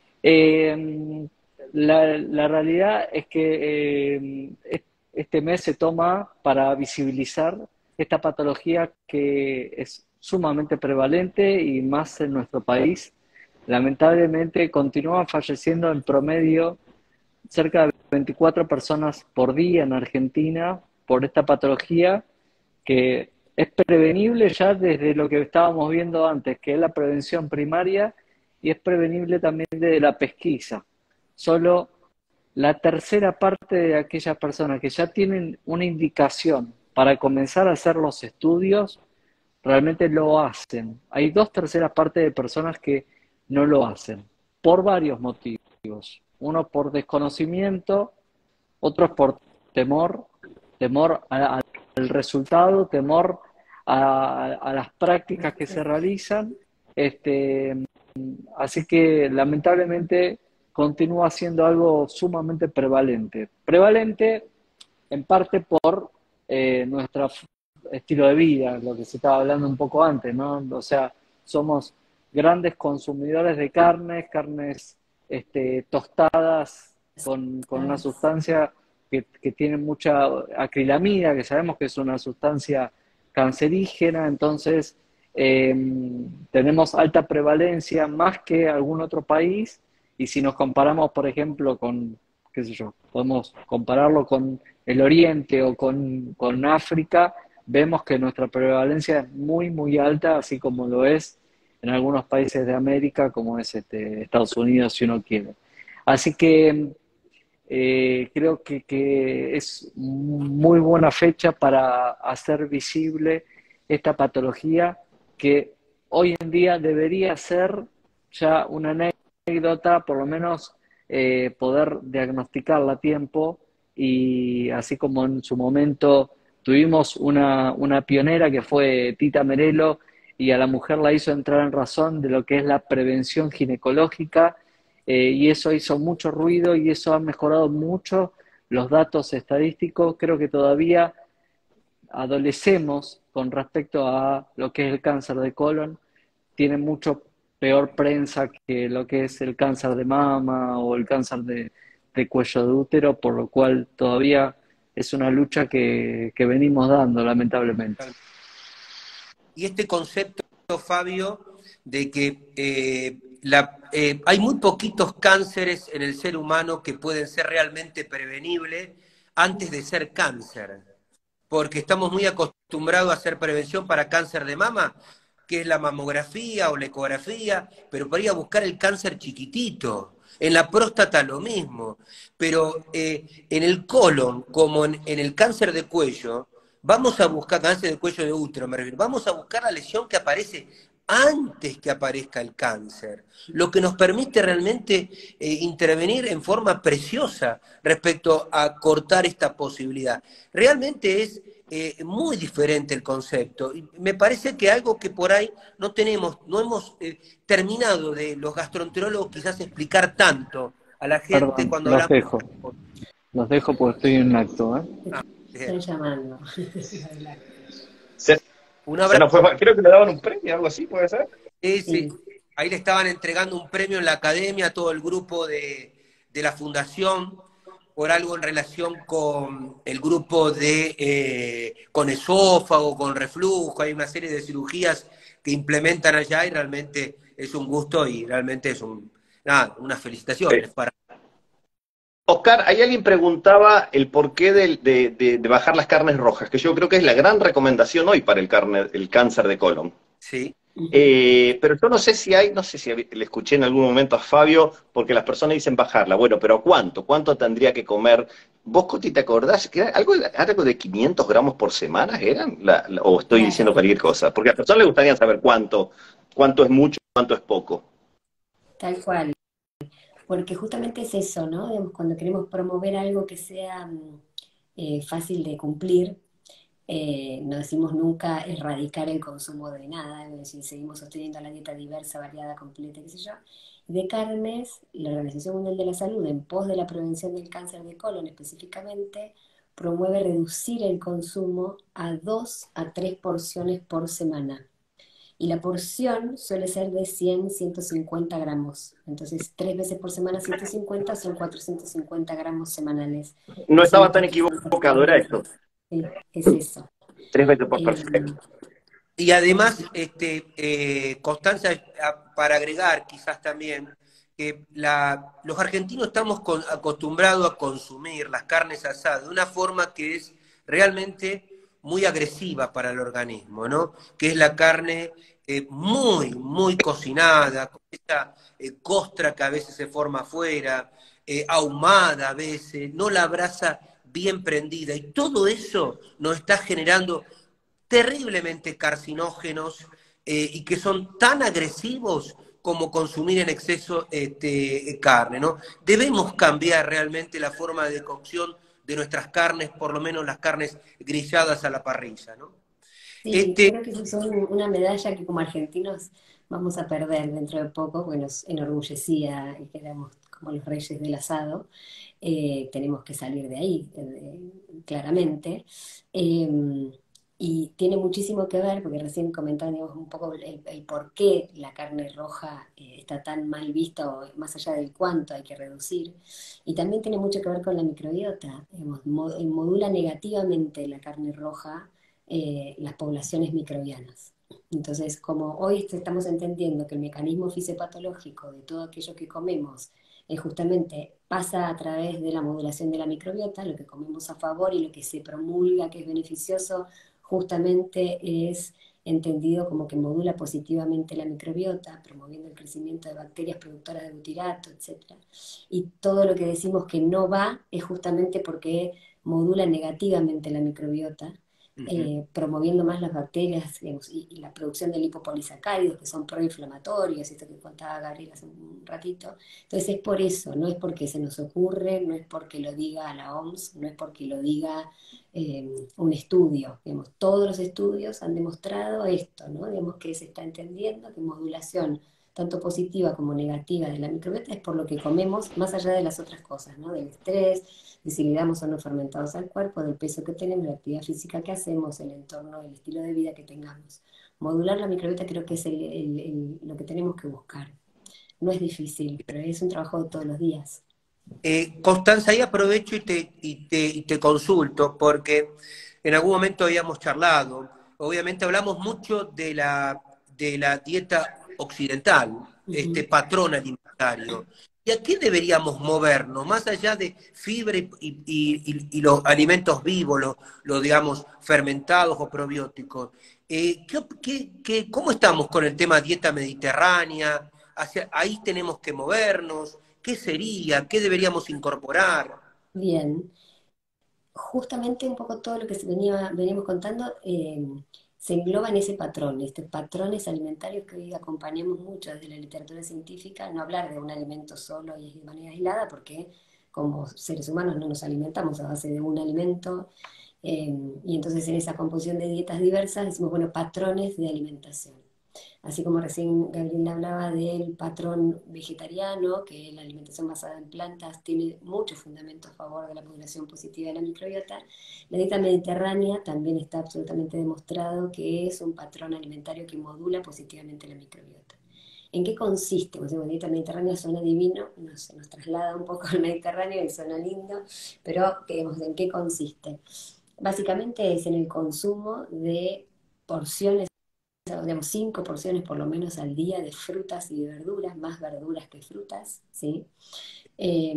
S4: Eh, la, la realidad es que eh, es- este mes se toma para visibilizar esta patología que es sumamente prevalente y más en nuestro país. Lamentablemente continúan falleciendo en promedio cerca de veinticuatro personas por día en Argentina por esta patología que es prevenible ya desde lo que estábamos viendo antes, que es la prevención primaria, y es prevenible también desde la pesquisa. Solo la tercera parte de aquellas personas que ya tienen una indicación para comenzar a hacer los estudios, realmente lo hacen. Hay dos terceras partes de personas que no lo hacen, por varios motivos. Uno por desconocimiento, otros por temor, temor a- a- al resultado, temor a, a las prácticas que se realizan. Este, así que lamentablemente continúa siendo algo sumamente prevalente. Prevalente en parte por eh, nuestro f- estilo de vida, lo que se estaba hablando un poco antes, ¿no? O sea, somos grandes consumidores de carnes, carnes este, tostadas con, con una sustancia que, que tiene mucha acrilamida, que sabemos que es una sustancia cancerígena, entonces eh, tenemos alta prevalencia más que algún otro país, y si nos comparamos, por ejemplo, con, qué sé yo, podemos compararlo con el Oriente o con, con África, vemos que nuestra prevalencia es muy, muy alta, así como lo es en algunos países de América, como es este, Estados Unidos, si uno quiere. Así que eh, creo que, que es muy buena fecha para hacer visible esta patología que hoy en día debería ser ya una anécdota, por lo menos eh, poder diagnosticarla a tiempo, y así como en su momento tuvimos una, una pionera que fue Tita Merelo y a la mujer la hizo entrar en razón de lo que es la prevención ginecológica, eh, y eso hizo mucho ruido y eso ha mejorado mucho los datos estadísticos. Creo que todavía adolecemos con respecto a lo que es el cáncer de colon, tiene mucho peor prensa que lo que es el cáncer de mama o el cáncer de, de cuello de útero, por lo cual todavía es una lucha que, que venimos dando, lamentablemente.
S1: Y este concepto, Fabio, de que eh, la, eh, hay muy poquitos cánceres en el ser humano que pueden ser realmente prevenibles antes de ser cáncer, porque estamos muy acostumbrados a hacer prevención para cáncer de mama, que es la mamografía o la ecografía, pero para ir a buscar el cáncer chiquitito. En la próstata lo mismo, pero eh, en el colon, como en, en el cáncer de cuello, vamos a buscar cáncer de cuello de útero, me refiero, vamos a buscar la lesión que aparece antes que aparezca el cáncer, lo que nos permite realmente eh, intervenir en forma preciosa respecto a cortar esta posibilidad. Realmente es eh, muy diferente el concepto. Y me parece que algo que por ahí no tenemos, no hemos eh, terminado de los gastroenterólogos quizás explicar tanto a la gente
S4: Perdón,
S1: cuando
S4: los
S1: hablamos.
S4: dejo, los dejo porque estoy en un acto, ¿eh?
S2: Están llamando.
S3: Se,
S1: Un
S3: se
S1: abrazo.
S3: nos fue, creo que le daban un premio, algo así, ¿puede ser?
S1: Sí, sí.
S2: Sí.
S1: Ahí le estaban entregando un premio en la academia a todo el grupo de, de la fundación por algo en relación con el grupo de eh, con esófago, con reflujo. Hay una serie de cirugías que implementan allá y realmente es un gusto y realmente es un, nada, unas felicitaciones para.
S3: Oscar, ahí alguien preguntaba el porqué del- de, de- de bajar las carnes rojas, que yo creo que es la gran recomendación hoy para el, carne- el cáncer de colon.
S1: Sí.
S2: Ujú.
S3: Eh, pero yo no sé si hay, no sé si le escuché en algún momento a Fabio, porque las personas dicen bajarla. Bueno, pero ¿cuánto? ¿Cuánto tendría que comer? ¿Vos, Coti, te acordás que era algo, algo de quinientos gramos por semana eran? La- la- ¿O estoy diciendo
S2: Claro,
S3: cualquier cosa? Porque a las personas les gustaría saber cuánto, cuánto es mucho, cuánto es poco.
S2: tal cual. Porque justamente es eso, ¿no? Digamos, cuando queremos promover algo que sea mm, eh, fácil de cumplir, Eh, no decimos nunca erradicar el consumo de nada, es decir, seguimos sosteniendo la dieta diversa, variada, completa, qué sé yo. De carnes, la Organización Mundial de la Salud, en pos de la prevención del cáncer de colon específicamente, promueve reducir el consumo a dos a tres porciones por semana. Y la porción suele ser de cien, ciento cincuenta gramos. Entonces, tres veces por semana, ciento cincuenta, son cuatrocientos cincuenta gramos semanales.
S3: No
S2: Eso es
S3: estaba
S2: lo que
S3: tan
S2: quiere decir
S3: equivocado, era eso.
S2: sí, es eso.
S3: Tres veces por
S2: Eh,
S3: perfecto.
S1: Y además, este, eh, Constanza, a- para agregar quizás también, que la, los argentinos estamos con- acostumbrados a consumir las carnes asadas de una forma que es realmente muy agresiva para el organismo, ¿no? Que es la carne eh, muy, muy cocinada, con esa eh, costra que a veces se forma afuera, eh, ahumada a veces, no la brasa bien prendida, y todo eso nos está generando terriblemente carcinógenos eh, y que son tan agresivos como consumir en exceso este, carne, ¿no? Debemos cambiar realmente la forma de cocción de nuestras carnes, por lo menos las carnes grilladas a la parrilla, ¿no?
S2: sí,
S1: Este,
S2: creo que eso es un- una medalla que como argentinos vamos a perder dentro de poco, porque nos enorgullecía y que éramos como los reyes del asado. Eh, tenemos que salir de ahí, eh, claramente. Eh, y tiene muchísimo que ver, porque recién comentábamos un poco el, el por qué la carne roja eh, está tan mal vista, o más allá del cuánto hay que reducir. Y también tiene mucho que ver con la microbiota. Digamos, mo- eh, modula negativamente la carne roja eh, las poblaciones microbianas. Entonces, como hoy estamos entendiendo que el mecanismo fisiopatológico de todo aquello que comemos eh, justamente pasa a través de la modulación de la microbiota, lo que comemos a favor y lo que se promulga que es beneficioso, justamente es entendido como que modula positivamente la microbiota, promoviendo el crecimiento de bacterias productoras de butirato, etcétera. Y todo lo que decimos que no va es justamente porque modula negativamente la microbiota,
S1: uh-huh.
S2: eh, promoviendo más las bacterias, digamos, y, y la producción de lipopolisacáridos, que son proinflamatorios, esto que contaba Gabriel hace un ratito. Entonces es por eso, no es porque se nos ocurre, no es porque lo diga la O M S, no es porque lo diga eh, un estudio. Digamos, todos los estudios han demostrado esto, ¿no? Digamos que se está entendiendo que modulación tanto positiva como negativa de la microbiota es por lo que comemos, más allá de las otras cosas, ¿no? Del estrés, de si le damos o no fermentados al cuerpo, del peso que tenemos, la actividad física que hacemos, el entorno, el estilo de vida que tengamos. Modular la microbiota creo que es el, el, el, lo que tenemos que buscar. No es difícil, pero es un trabajo de todos los días.
S1: Eh, Constanza, ahí aprovecho y te, y, te, y te consulto, porque en algún momento habíamos charlado, obviamente hablamos mucho de la, de la dieta occidental,
S2: Uh
S1: este
S2: -huh.
S1: patrón alimentario. ¿Y a qué deberíamos movernos? Más allá de fibra y, y, y, y los alimentos vivos, los, los, digamos, fermentados o probióticos. Eh, ¿qué, qué, qué, ¿Cómo estamos con el tema dieta mediterránea? Hacia, ahí tenemos que movernos. ¿Qué sería? ¿Qué deberíamos incorporar?
S2: Bien, justamente un poco todo lo que se venía, veníamos contando eh, se engloba en ese patrón, estos patrones alimentarios que hoy acompañamos mucho desde la literatura científica, no hablar de un alimento solo y de manera aislada, porque como seres humanos no nos alimentamos a base de un alimento, eh, y entonces en esa composición de dietas diversas decimos, bueno, patrones de alimentación. Así como recién Gabriel hablaba del patrón vegetariano, que la alimentación basada en plantas tiene mucho fundamento a favor de la modulación positiva de la microbiota, la dieta mediterránea también está absolutamente demostrado que es un patrón alimentario que modula positivamente la microbiota. ¿En qué consiste? Pues, bueno, dieta mediterránea suena divino, nos, nos traslada un poco al Mediterráneo y suena lindo, pero digamos, ¿en qué consiste? Básicamente es en el consumo de porciones, digamos, cinco porciones por lo menos al día de frutas y de verduras, más verduras que frutas, ¿sí? Eh,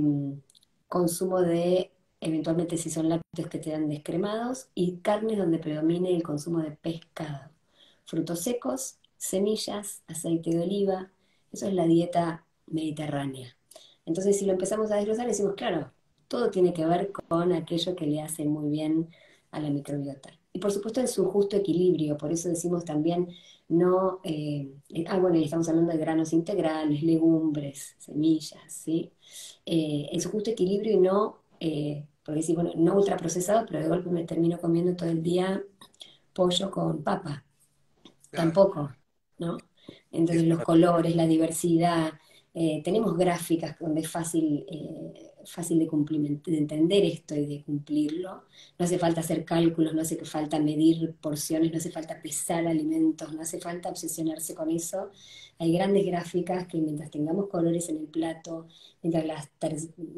S2: consumo de, eventualmente si son lácteos que te dan descremados, y carnes donde predomine el consumo de pescado, frutos secos, semillas, aceite de oliva, eso es la dieta mediterránea. Entonces si lo empezamos a desglosar decimos, claro, todo tiene que ver con aquello que le hace muy bien a la microbiota. Y por supuesto en su justo equilibrio, por eso decimos también no, eh, ah, bueno, y estamos hablando de granos integrales, legumbres, semillas, ¿sí? Eh, en su justo equilibrio y no eh, Porque decís, bueno, no ultraprocesado, pero de golpe me termino comiendo todo el día pollo con papa.
S1: Claro,
S2: Tampoco, ¿no? Entonces
S1: es-
S2: los colores, la diversidad, eh, tenemos gráficas donde es fácil, eh, fácil de, cumpliment- de entender esto y de cumplirlo. No hace falta hacer cálculos, no hace falta medir porciones, no hace falta pesar alimentos, no hace falta obsesionarse con eso. Hay grandes gráficas que mientras tengamos colores en el plato, mientras las ter-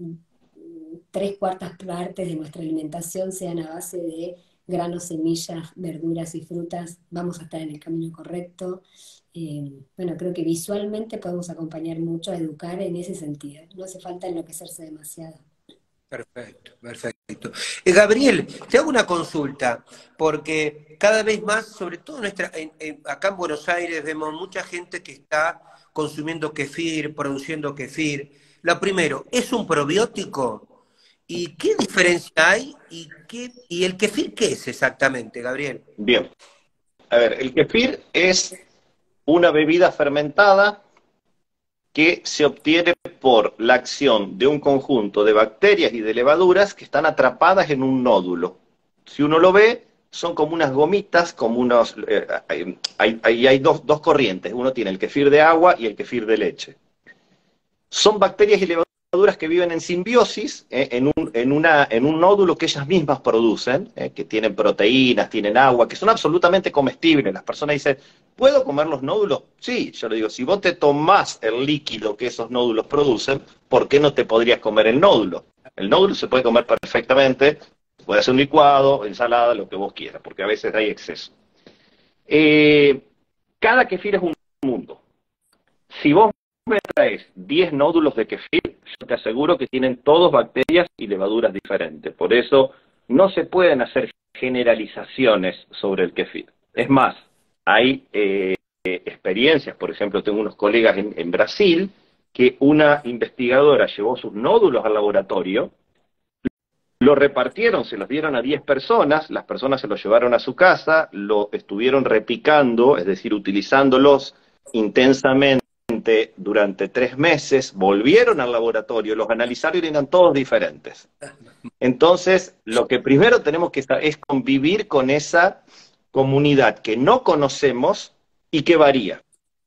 S2: tres cuartas partes de nuestra alimentación sean a base de granos, semillas, verduras y frutas, vamos a estar en el camino correcto. Eh, bueno, creo que visualmente podemos acompañar mucho a educar en ese sentido. No hace falta enloquecerse demasiado.
S1: perfecto, perfecto. Eh, Gabriel, te hago una consulta, porque cada vez más, sobre todo en nuestra, en- en- acá en Buenos Aires, vemos mucha gente que está consumiendo kefir, produciendo kefir. Lo primero, ¿es un probiótico? ¿Y qué diferencia hay? ¿Y, qué, y el kefir qué es exactamente, Gabriel?
S3: Bien, a ver, el kefir es una bebida fermentada que se obtiene por la acción de un conjunto de bacterias y de levaduras que están atrapadas en un nódulo. Si uno lo ve, son como unas gomitas, como unos... eh, hay, hay, hay dos, dos corrientes, uno tiene el kefir de agua y el kefir de leche. Son bacterias y levaduras que viven en simbiosis, eh, en, un, en, una, en un nódulo que ellas mismas producen, eh, que tienen proteínas, tienen agua, que son absolutamente comestibles. Las personas dicen, ¿puedo comer los nódulos? Sí, yo le digo, si vos te tomás el líquido que esos nódulos producen, ¿por qué no te podrías comer el nódulo? El nódulo se puede comer perfectamente, puede hacer un licuado, ensalada, lo que vos quieras, porque a veces hay exceso. Eh, cada kefir es un mundo. Si vos me traes diez nódulos de kefir, yo te aseguro que tienen todos bacterias y levaduras diferentes. Por eso no se pueden hacer generalizaciones sobre el kefir. Es más, hay eh, experiencias, por ejemplo, tengo unos colegas en, en Brasil, que una investigadora llevó sus nódulos al laboratorio, lo repartieron, se los dieron a diez personas, las personas se los llevaron a su casa, lo estuvieron repicando, es decir, utilizándolos intensamente durante tres meses, volvieron al laboratorio, los analizaron y eran todos diferentes. Entonces, lo que primero tenemos que hacer es convivir con esa comunidad que no conocemos y que varía.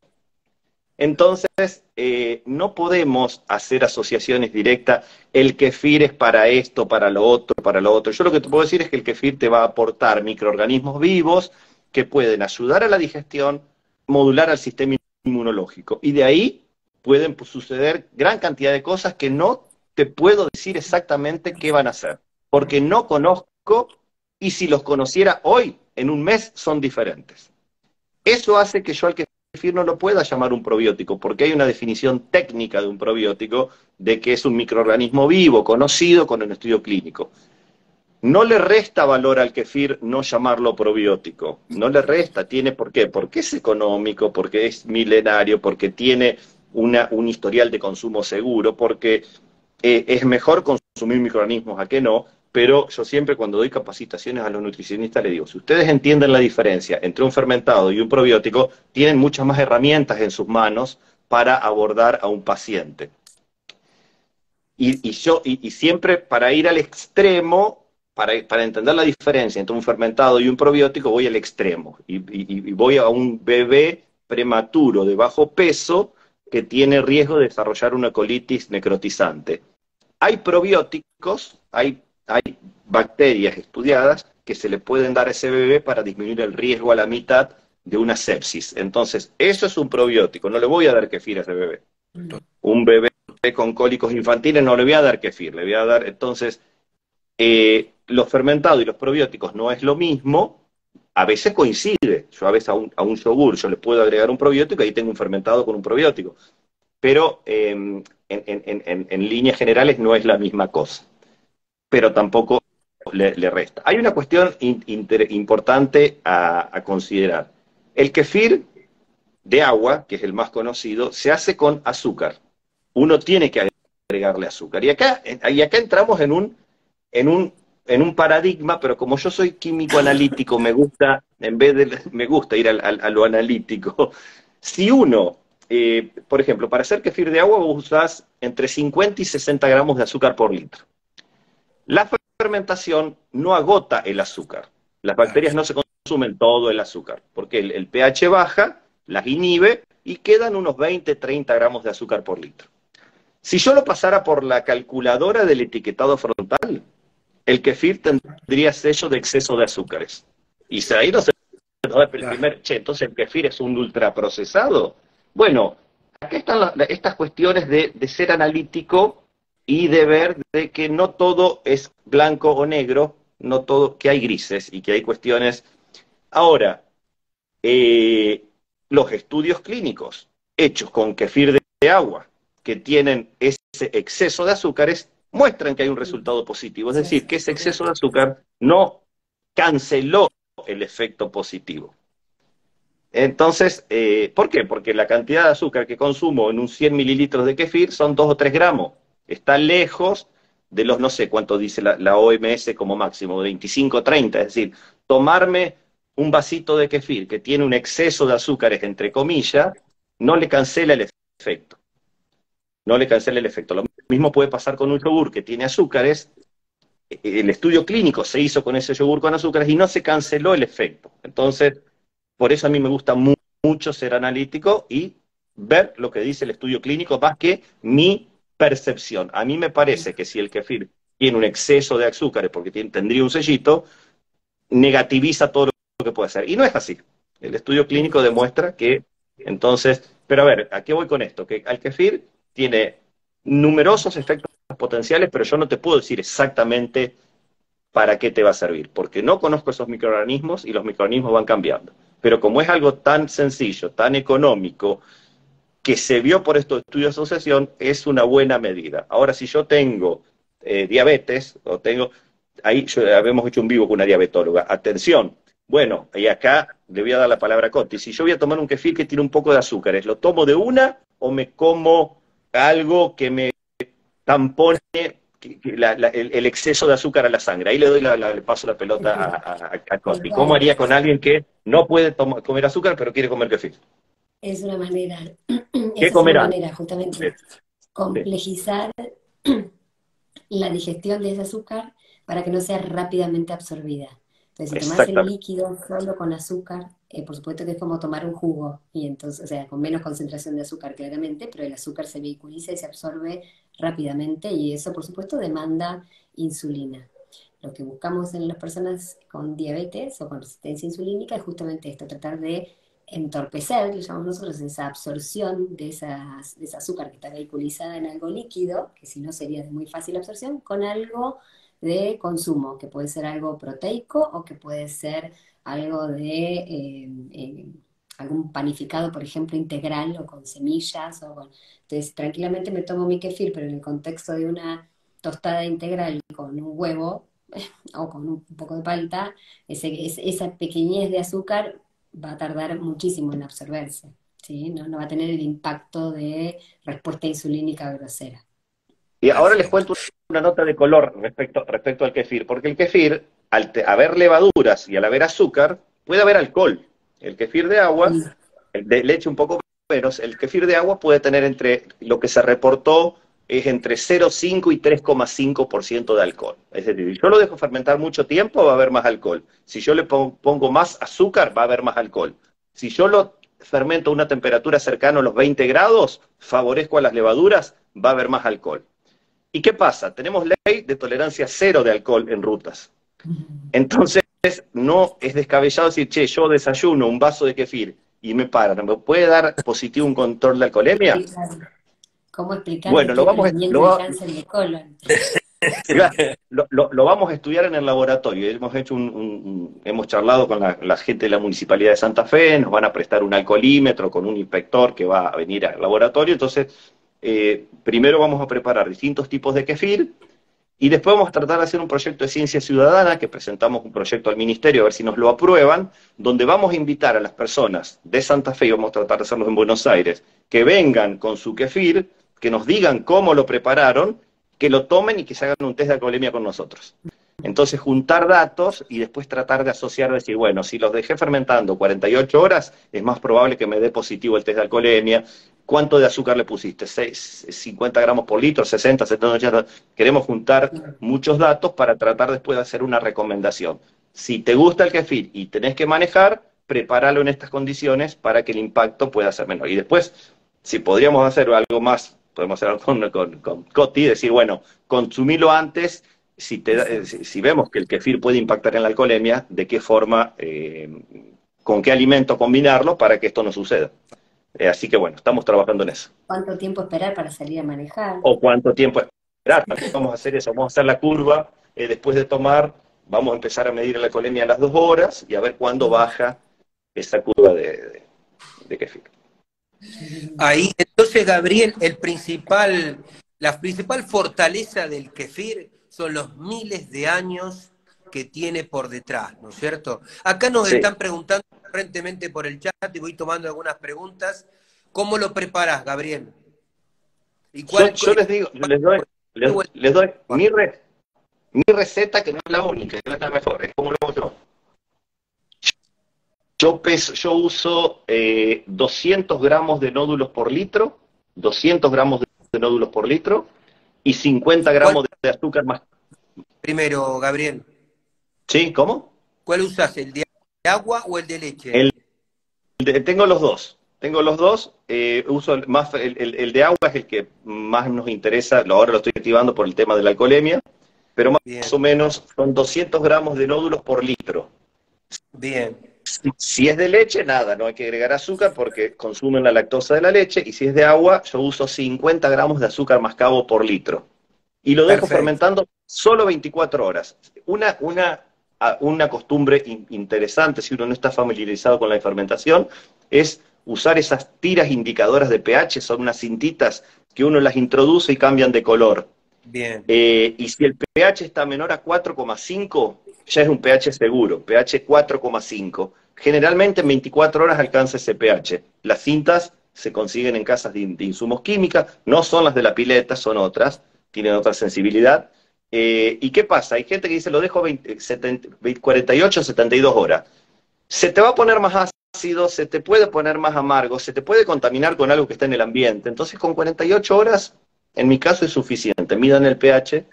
S3: Entonces, eh, no podemos hacer asociaciones directas, el kefir es para esto, para lo otro, para lo otro. Yo lo que te puedo decir es que el kefir te va a aportar microorganismos vivos que pueden ayudar a la digestión, modular al sistema inmunológico. Y de ahí pueden suceder gran cantidad de cosas que no te puedo decir exactamente qué van a hacer, porque no conozco y si los conociera hoy, en un mes, son diferentes. Eso hace que yo al kefir no lo pueda llamar un probiótico, porque hay una definición técnica de un probiótico de que es un microorganismo vivo, conocido con un estudio clínico. No le resta valor al kefir no llamarlo probiótico, no le resta, tiene por qué, porque es económico, porque es milenario, porque tiene una, un historial de consumo seguro, porque eh, es mejor consumir microorganismos a que no, pero yo siempre cuando doy capacitaciones a los nutricionistas les digo, si ustedes entienden la diferencia entre un fermentado y un probiótico, tienen muchas más herramientas en sus manos para abordar a un paciente. Y, y yo, y, y siempre para ir al extremo, para, para entender la diferencia entre un fermentado y un probiótico, voy al extremo. Y, y, y voy a un bebé prematuro de bajo peso que tiene riesgo de desarrollar una colitis necrotizante. Hay probióticos, hay, hay bacterias estudiadas que se le pueden dar a ese bebé para disminuir el riesgo a la mitad de una sepsis. Entonces, eso es un probiótico. No le voy a dar kefir a ese bebé. Un bebé con cólicos infantiles no le voy a dar kefir, le voy a dar, entonces, eh, los fermentados y los probióticos no es lo mismo, a veces coincide, yo a veces a un, a un yogur yo le puedo agregar un probiótico y ahí tengo un fermentado con un probiótico, pero eh, en, en, en, en líneas generales no es la misma cosa, pero tampoco le, le resta. Hay una cuestión in, inter, importante a, a considerar. El kefir de agua, que es el más conocido, se hace con azúcar. Uno tiene que agregarle azúcar. Y acá, y acá entramos en un, en, un, en un paradigma, pero como yo soy químico analítico, me gusta, en vez de, me gusta ir a, a, a lo analítico. Si uno, eh, por ejemplo, para hacer kefir de agua vos usás entre cincuenta y sesenta gramos de azúcar por litro. La fermentación no agota el azúcar. Las bacterias no se consumen todo el azúcar, porque el, el pH baja, las inhibe y quedan unos veinte, treinta gramos de azúcar por litro. Si yo lo pasara por la calculadora del etiquetado frontal, el kefir tendría sello de exceso de azúcares. Y si ahí no se no, el primer, che, entonces el kefir es un ultraprocesado. Bueno, aquí están la, estas cuestiones de, de ser analítico y de ver de que no todo es blanco o negro, no todo, que hay grises y que hay cuestiones. Ahora, eh, los estudios clínicos hechos con kefir de, de agua, que tienen ese exceso de azúcares, muestran que hay un resultado positivo. Es decir, que ese exceso de azúcar no canceló el efecto positivo. Entonces, eh, ¿por qué? Porque la cantidad de azúcar que consumo en un cien mililitros de kefir son dos o tres gramos. Está lejos de los, no sé cuánto dice la, la O M S como máximo, veinticinco, treinta. Es decir, tomarme un vasito de kefir que tiene un exceso de azúcares, entre comillas, no le cancela el efecto. No le cancela el efecto. Lo mismo puede pasar con un yogur que tiene azúcares. El estudio clínico se hizo con ese yogur con azúcares y no se canceló el efecto. Entonces, por eso a mí me gusta mu mucho ser analítico y ver lo que dice el estudio clínico más que mi percepción. A mí me parece que si el kefir tiene un exceso de azúcares porque tiene, tendría un sellito, negativiza todo lo que puede hacer. Y no es así. El estudio clínico demuestra que, entonces, pero a ver, ¿a qué voy con esto? Que al kefir tiene numerosos efectos potenciales, pero yo no te puedo decir exactamente para qué te va a servir, porque no conozco esos microorganismos y los microorganismos van cambiando. Pero como es algo tan sencillo, tan económico, que se vio por estos estudios de asociación, es una buena medida. Ahora, si yo tengo eh, diabetes, o tengo, ahí yo, habíamos hecho un vivo con una diabetóloga, atención, bueno, y acá le voy a dar la palabra a Coti, si yo voy a tomar un kefir que tiene un poco de azúcares, ¿lo tomo de una o me como algo que me tampone la, la, el, el exceso de azúcar a la sangre? Ahí le doy la, la, le paso la pelota a, a, a Coti. ¿Cómo haría con alguien que no puede tomar, comer azúcar pero quiere comer kefir?
S2: Es una manera,
S3: ¿Qué
S2: esa es
S3: comerán?
S2: una manera justamente
S3: Sí.
S2: complejizar la digestión de ese azúcar para que no sea rápidamente absorbida. Entonces, si tomás el líquido solo con azúcar, eh, por supuesto que es como tomar un jugo, y entonces, o sea, con menos concentración de azúcar claramente, pero el azúcar se vehiculiza y se absorbe rápidamente, y eso por supuesto demanda insulina. Lo que buscamos en las personas con diabetes o con resistencia insulínica es justamente esto, tratar de entorpecer, le llamamos nosotros, esa absorción de, esas, de esa azúcar que está vehiculizada en algo líquido, que si no sería de muy fácil absorción, con algo de consumo, que puede ser algo proteico o que puede ser algo de eh, eh, algún panificado, por ejemplo, integral o con semillas. O con... Entonces, tranquilamente me tomo mi kefir, pero en el contexto de una tostada integral con un huevo o con un poco de palta, ese, ese, esa pequeñez de azúcar va a tardar muchísimo en absorberse, ¿sí? No, no va a tener el impacto de respuesta insulínica grosera.
S3: Y ahora les cuento una nota de color respecto, respecto al kefir, porque el kefir, al te, haber levaduras y al haber azúcar, puede haber alcohol. El kefir de agua, sí. El de leche un poco menos, el kefir de agua puede tener entre, lo que se reportó es entre cero coma cinco y tres coma cinco por ciento de alcohol. Es decir, si yo lo dejo fermentar mucho tiempo, va a haber más alcohol. Si yo le pongo más azúcar, va a haber más alcohol. Si yo lo fermento a una temperatura cercana a los veinte grados, favorezco a las levaduras, va a haber más alcohol. ¿Y qué pasa? Tenemos ley de tolerancia cero de alcohol en rutas. Entonces, no es descabellado decir, che, yo desayuno un vaso de kefir y me paran. ¿Me puede dar positivo un control de alcoholemia?
S2: Sí, claro. ¿Cómo explicar
S3: bueno,
S2: que
S3: lo vamos,
S2: lo, el cáncer de colon?
S3: Lo, lo, lo vamos a estudiar en el laboratorio. Hemos hecho un, un, un, hemos charlado con la, la gente de la Municipalidad de Santa Fe, nos van a prestar un alcoholímetro con un inspector que va a venir al laboratorio. Entonces, eh, primero vamos a preparar distintos tipos de kefir y después vamos a tratar de hacer un proyecto de ciencia ciudadana, que presentamos un proyecto al Ministerio a ver si nos lo aprueban, donde vamos a invitar a las personas de Santa Fe, y vamos a tratar de hacerlo en Buenos Aires, que vengan con su kefir, que nos digan cómo lo prepararon, que lo tomen y que se hagan un test de alcoholemia con nosotros. Entonces, juntar datos y después tratar de asociar, decir, bueno, si los dejé fermentando cuarenta y ocho horas, es más probable que me dé positivo el test de alcoholemia. ¿cuánto de azúcar le pusiste? Seis, cincuenta gramos por litro, sesenta, setenta, ochenta. Queremos juntar muchos datos para tratar después de hacer una recomendación. Si te gusta el kefir y tenés que manejar, prepáralo en estas condiciones para que el impacto pueda ser menor. Y después, si podríamos hacer algo más, podemos hacer algo con, con, con Coti, decir, bueno, consumilo antes, si, te, eh, si, si vemos que el kefir puede impactar en la alcoholemia, de qué forma, eh, con qué alimento combinarlo para que esto no suceda. Eh, así que bueno, estamos trabajando en eso.
S2: ¿Cuánto tiempo esperar para salir a manejar?
S3: O cuánto tiempo esperar. Vamos a hacer eso, vamos a hacer la curva, eh, después de tomar, vamos a empezar a medir la alcoholemia a las dos horas y a ver cuándo baja esa curva de, de, de kefir.
S1: Ahí, entonces, Gabriel, el principal, la principal fortaleza del kefir son los miles de años que tiene por detrás, ¿no es cierto? Acá nos
S3: Sí.
S1: están preguntando frecuentemente por el chat y voy tomando algunas preguntas. ¿Cómo lo preparas, Gabriel? ¿Y
S3: Yo,
S1: cuál,
S3: yo les digo, yo les doy, les, les doy mi, re, mi receta, que no es la única, que no es la mejor, es como lo hago yo. Yo, peso, yo uso eh, doscientos gramos de nódulos por litro, doscientos gramos de nódulos por litro y cincuenta gramos de, de azúcar más.
S1: Primero, Gabriel.
S3: ¿Sí? ¿Cómo?
S1: ¿Cuál usas, el de agua o el de leche?
S3: El, el de, tengo los dos. Tengo los dos. Eh, uso el, más, el, el, el de agua es el que más nos interesa. Ahora lo estoy activando por el tema de la alcoholemia. Pero más
S1: Bien.
S3: o menos son doscientos gramos de nódulos por litro.
S1: Bien.
S3: Si es de leche, nada, no hay que agregar azúcar porque consumen la lactosa de la leche. Y si es de agua, yo uso cincuenta gramos de azúcar mascabo por litro. Y lo dejo
S1: Perfecto.
S3: fermentando solo veinticuatro horas. Una, una, una costumbre in, interesante, si uno no está familiarizado con la fermentación, es usar esas tiras indicadoras de pH, son unas cintitas que uno las introduce y cambian de color.
S1: Bien.
S3: Eh, y si el pH está menor a cuatro coma cinco, ya es un pH seguro, pH cuatro coma cinco. Generalmente en veinticuatro horas alcanza ese pH. Las cintas se consiguen en casas de, de insumos químicos, no son las de la pileta, son otras, tienen otra sensibilidad. Eh, ¿Y qué pasa? Hay gente que dice, lo dejo veinte, setenta, cuarenta y ocho, setenta y dos horas. Se te va a poner más ácido, se te puede poner más amargo, se te puede contaminar con algo que está en el ambiente. Entonces con cuarenta y ocho horas, en mi caso es suficiente. Midan el pH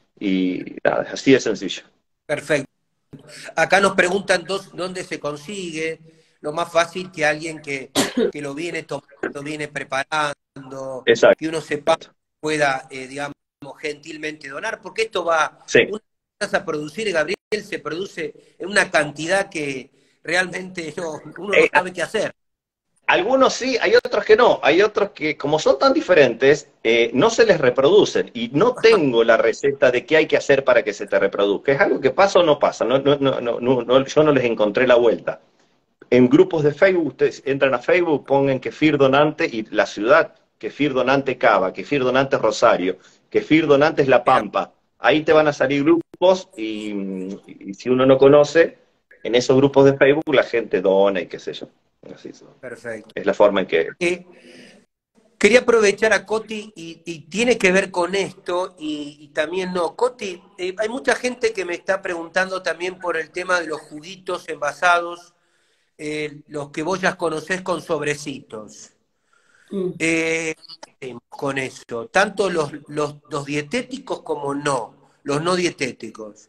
S3: y nada, así de sencillo.
S1: Perfecto. Acá nos preguntan dos, dónde se consigue. Lo más fácil que alguien que, que lo viene tomando, viene preparando,
S3: Exacto.
S1: que uno sepa pueda, eh, digamos, gentilmente donar, porque esto va,
S3: Sí.
S1: una vez a producir, Gabriel, se produce en una cantidad que realmente no, uno no
S3: Eh,
S1: sabe qué hacer.
S3: Algunos sí, hay otros que no. Hay otros que, como son tan diferentes, eh, no se les reproducen. Y no tengo la receta de qué hay que hacer para que se te reproduzca. Es algo que pasa o no pasa. No, no, no, no, no, yo no les encontré la vuelta. En grupos de Facebook, ustedes entran a Facebook, pongan Kefir Donante y la ciudad, Kefir Donante Cava, Kefir Donante Rosario, Kefir Donante es La Pampa. Ahí te van a salir grupos y, y si uno no conoce, en esos grupos de Facebook la gente dona y qué sé yo. Así es.
S1: Perfecto.
S3: Es la forma en que...
S1: Eh, quería aprovechar a Coti y, y tiene que ver con esto y, y también no. Coti, eh, hay mucha gente que me está preguntando también por el tema de los juguitos envasados, eh, los que vos ya conocés con sobrecitos.
S2: Mm.
S1: Eh, con eso, tanto los, los, los dietéticos como no, los no dietéticos.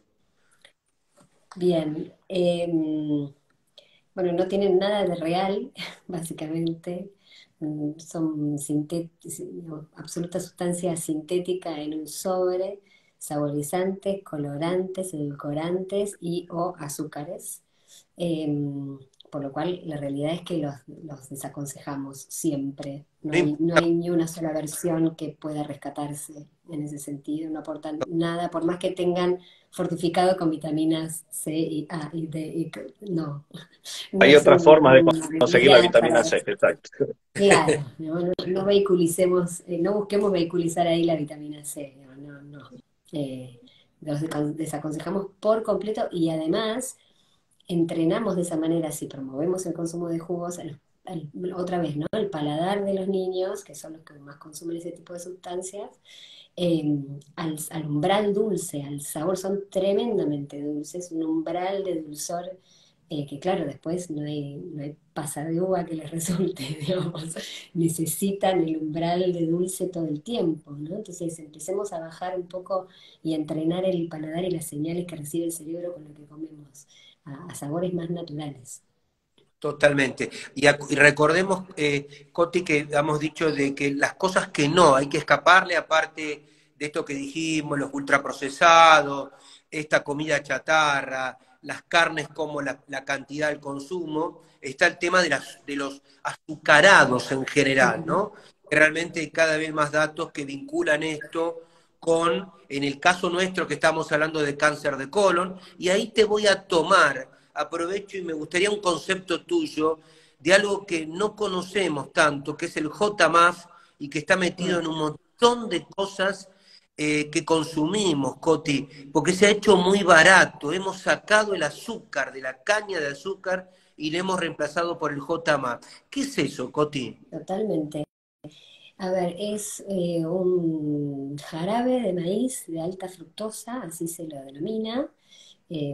S2: Bien. Eh, bueno, no tienen nada de real, básicamente. Mm, Son sinté- no, absoluta sustancia sintética en un sobre, saborizantes, colorantes, edulcorantes y o azúcares. Em, por lo cual, la realidad es que los, los desaconsejamos siempre. No
S1: No
S2: hay, no
S1: importa.
S2: hay ni una sola versión que pueda rescatarse en ese sentido. No aportan nada, por más que tengan fortificado con vitaminas C y A y D. Y c- no, no
S3: Hay
S2: es
S3: otra
S2: un-
S3: forma de
S2: una
S3: conseguir la
S2: bebida
S3: vitamina
S2: para...
S3: C, exacto.
S2: Claro, no, no, no vehiculicemos, eh, no busquemos vehiculizar ahí la vitamina C. No, no, no. Eh, los deca- desaconsejamos por completo y además entrenamos de esa manera, si promovemos el consumo de jugos, al- al- otra vez, ¿no? El paladar de los niños, que son los que más consumen ese tipo de sustancias, eh, al, al umbral dulce, al sabor, son tremendamente dulces, un umbral de dulzor eh, que claro, después no hay, no hay pasa de uva que les resulte, digamos, necesitan el umbral de dulce todo el tiempo, ¿no? Entonces empecemos a bajar un poco y a entrenar el paladar y las señales que recibe el cerebro con lo que comemos, a, a sabores más naturales.
S1: Totalmente. Y, ac- y recordemos, eh, Coti, que hemos dicho de que las cosas que no, hay que escaparle, aparte de esto que dijimos, los ultraprocesados, esta comida chatarra, las carnes como la, la cantidad del consumo, está el tema de, las, de los azucarados en general,
S2: Ujú.
S1: ¿no? Realmente hay cada vez más datos que vinculan esto con, en el caso nuestro que estamos hablando de cáncer de colon, y ahí te voy a tomar, aprovecho y me gustaría un concepto tuyo de algo que no conocemos tanto, que es el J M A F y que está metido
S2: Ah,
S1: en un montón de cosas eh, que consumimos, Coti, porque se ha hecho muy barato. Hemos sacado el azúcar de la caña de azúcar y le hemos reemplazado por el J M A F. ¿Qué es eso, Coti?
S2: totalmente. A ver, es eh, un jarabe de maíz de alta fructosa, así se lo denomina. Eh,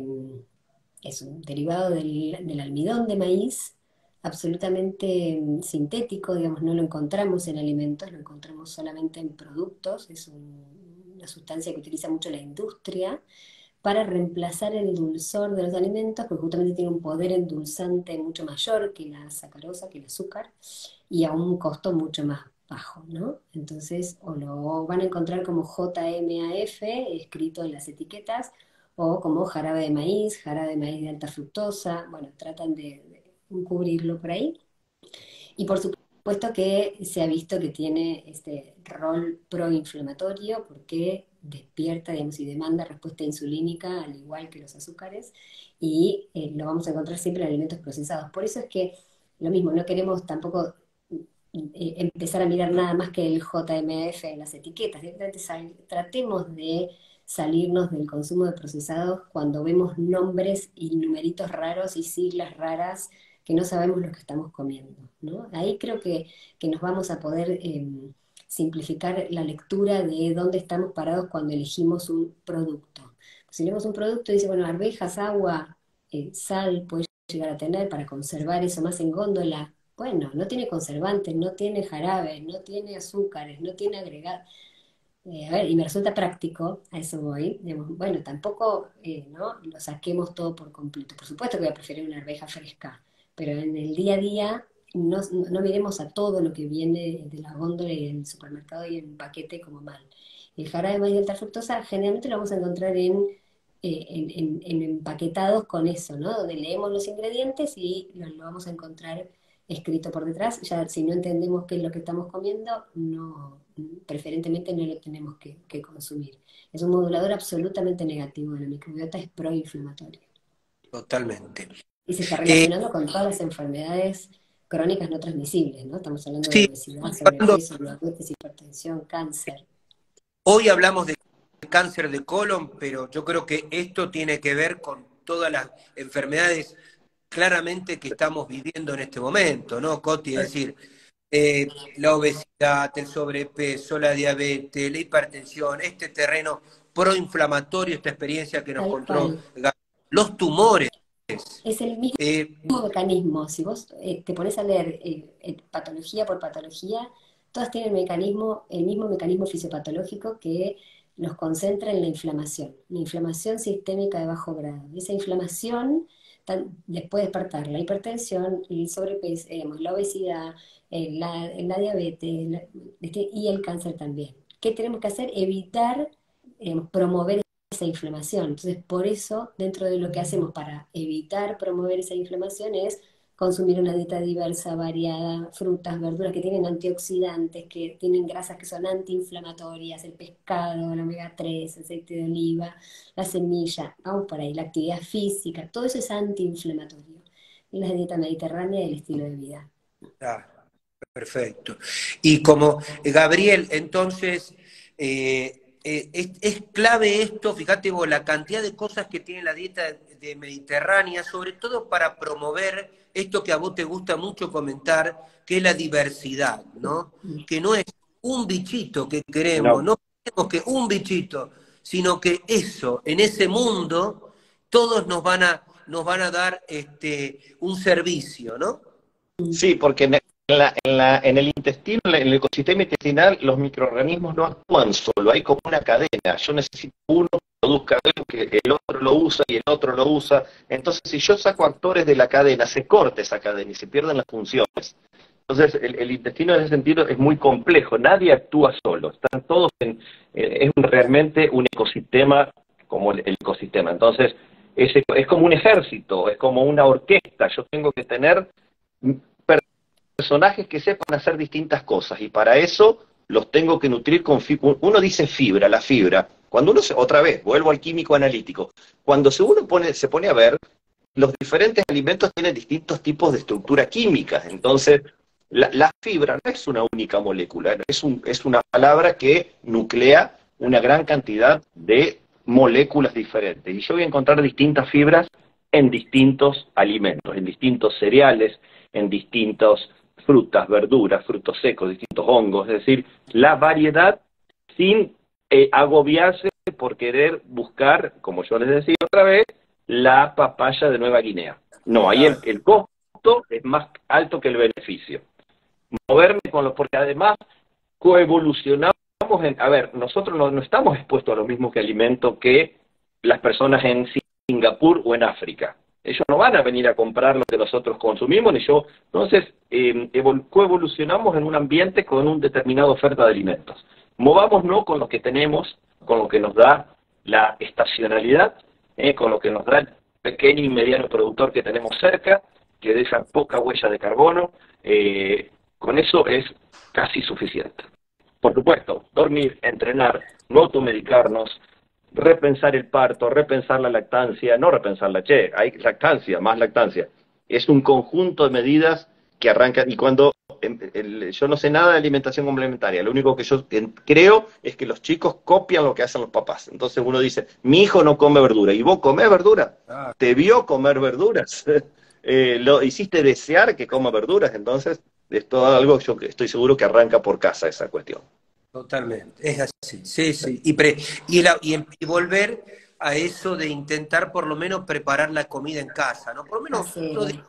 S2: es un derivado del, del almidón de maíz, absolutamente mm, sintético, digamos, no lo encontramos en alimentos, lo encontramos solamente en productos. Es un- una sustancia que utiliza mucho la industria para reemplazar el dulzor de los alimentos, porque justamente tiene un poder endulzante mucho mayor que la sacarosa, que el azúcar, y a un costo mucho más bajo, ¿no? Entonces, o lo van a encontrar como J M A F, escrito en las etiquetas, o como jarabe de maíz, jarabe de maíz de alta fructosa, bueno, tratan de, de cubrirlo por ahí. Y por supuesto que se ha visto que tiene este rol proinflamatorio porque despierta, digamos, y demanda respuesta insulínica, al igual que los azúcares, y eh, lo vamos a encontrar siempre en alimentos procesados. Por eso es que lo mismo, no queremos tampoco eh, empezar a mirar nada más que el J M F en las etiquetas. Directamente sal- tratemos de salirnos del consumo de procesados cuando vemos nombres y numeritos raros y siglas raras que no sabemos lo que estamos comiendo, ¿no? Ahí creo que, que nos vamos a poder eh, simplificar la lectura de dónde estamos parados cuando elegimos un producto. Si elegimos un producto y dice, bueno, arvejas, agua, eh, sal, puede llegar a tener para conservar eso más en góndola. Bueno, no tiene conservantes, no tiene jarabe, no tiene azúcares, no tiene agregados. Eh, a ver, y me resulta práctico, a eso voy. Digamos, bueno, tampoco eh, ¿no? lo saquemos todo por completo. Por supuesto que voy a preferir una arveja fresca, pero en el día a día no, no miremos a todo lo que viene de la góndola y del supermercado y en paquete como mal. El jarabe de maíz de alta fructosa generalmente lo vamos a encontrar en, eh, en, en- en empaquetados con eso, ¿no? Donde leemos los ingredientes y lo, lo vamos a encontrar escrito por detrás. Ya si no entendemos qué es lo que estamos comiendo, no, preferentemente no lo tenemos que, que consumir. Es un modulador absolutamente negativo de la microbiota, es proinflamatorio.
S1: Totalmente.
S2: Y se está
S1: Eh,
S2: relacionando con todas las enfermedades crónicas no transmisibles, ¿no? Estamos hablando de
S1: sí,
S2: obesidad,
S1: hablando-
S2: sobrepeso, diabetes, hipertensión, cáncer.
S1: hoy hablamos de cáncer de colon, pero yo creo que esto tiene que ver con todas las enfermedades claramente que estamos viviendo en este momento, ¿no, Coti? Es decir, eh, la obesidad, el sobrepeso, la diabetes, la hipertensión, este terreno proinflamatorio, esta experiencia que nos
S2: Tal
S1: contó
S2: cual.
S1: Gaby, los tumores.
S2: Es el mismo
S1: Eh,
S2: mecanismo. Si vos eh, te pones a leer eh, eh, patología por patología, todas tienen el mecanismo, el mismo mecanismo fisiopatológico que los concentra en la inflamación, la inflamación sistémica de bajo grado. Y esa inflamación tan- les puede despertar la hipertensión, el sobrepeso, eh, digamos, la obesidad, eh, la, la diabetes la- este, y el cáncer también. ¿Qué tenemos que hacer? Evitar, digamos, promover esa inflamación. Entonces, por eso, dentro de lo que hacemos para evitar promover esa inflamación es consumir una dieta diversa, variada, frutas, verduras que tienen antioxidantes, que tienen grasas que son antiinflamatorias, el pescado, el omega tres, el aceite de oliva, la semilla, vamos por ahí, la actividad física, todo eso es antiinflamatorio. Y la dieta mediterránea y el estilo de vida.
S1: ah, Perfecto. Y como eh, Gabriel, entonces, eh, eh, es, es clave esto, fíjate vos, la cantidad de cosas que tiene la dieta de mediterránea, sobre todo para promover esto que a vos te gusta mucho comentar, que es la diversidad, ¿no? Que no es un bichito que queremos,
S3: No,
S1: no queremos que un bichito, sino que eso, en ese mundo, todos nos van a nos van a dar este, un servicio, ¿no?
S3: Sí, porque en, la, en, la, en el intestino, en el ecosistema intestinal, los microorganismos no actúan solo, hay como una cadena. Yo necesito uno que produzca algo, que el otro lo usa y el otro lo usa. Entonces, si yo saco actores de la cadena, se corta esa cadena y se pierden las funciones. Entonces, el, el intestino en ese sentido es muy complejo, nadie actúa solo, están todos en, eh, es realmente un ecosistema como el, el ecosistema. Entonces, es, es como un ejército, es como una orquesta, yo tengo que tener personajes que sepan hacer distintas cosas, y para eso los tengo que nutrir con fibra. Uno dice fibra, la fibra, cuando uno, se, otra vez, vuelvo al químico analítico, cuando se uno pone, se pone a ver, los diferentes alimentos tienen distintos tipos de estructura química, entonces la, la fibra no es una única molécula, es, un, es una palabra que nuclea una gran cantidad de moléculas diferentes, y yo voy a encontrar distintas fibras en distintos alimentos, en distintos cereales, en distintas frutas, verduras, frutos secos, distintos hongos, es decir, la variedad sin eh, agobiarse por querer buscar, como yo les decía otra vez, la papaya de Nueva Guinea. No, ahí el, el costo es más alto que el beneficio. Moverme con los, porque además coevolucionamos en, a ver, nosotros no, no estamos expuestos a los mismos que alimentos que las personas en Singapur o en África. Ellos no van a venir a comprar lo que nosotros consumimos, ni yo. Entonces, eh, coevolucionamos en un ambiente con una determinada oferta de alimentos. Movámonos con lo que tenemos, con lo que nos da la estacionalidad, eh, con lo que nos da el pequeño y mediano productor que tenemos cerca, que deja poca huella de carbono. Eh, con eso es casi suficiente. Por supuesto, dormir, entrenar, no automedicarnos, repensar el parto, repensar la lactancia, no repensarla, che, hay lactancia, más lactancia. Es un conjunto de medidas que arrancan, y cuando, el, el, yo no sé nada de alimentación complementaria, lo único que yo creo es que los chicos copian lo que hacen los papás. Entonces uno dice, mi hijo no come verdura, ¿y vos comés verdura? Ah. ¿Te vio comer verduras? eh, ¿Lo hiciste desear que coma verduras? Entonces, es todo algo que yo estoy seguro que arranca por casa esa cuestión.
S1: Totalmente, es así, sí, sí. Y, pre, y, la, y, y volver a eso de intentar por lo menos preparar la comida en casa, ¿no? Por lo menos
S2: así,
S1: no
S2: es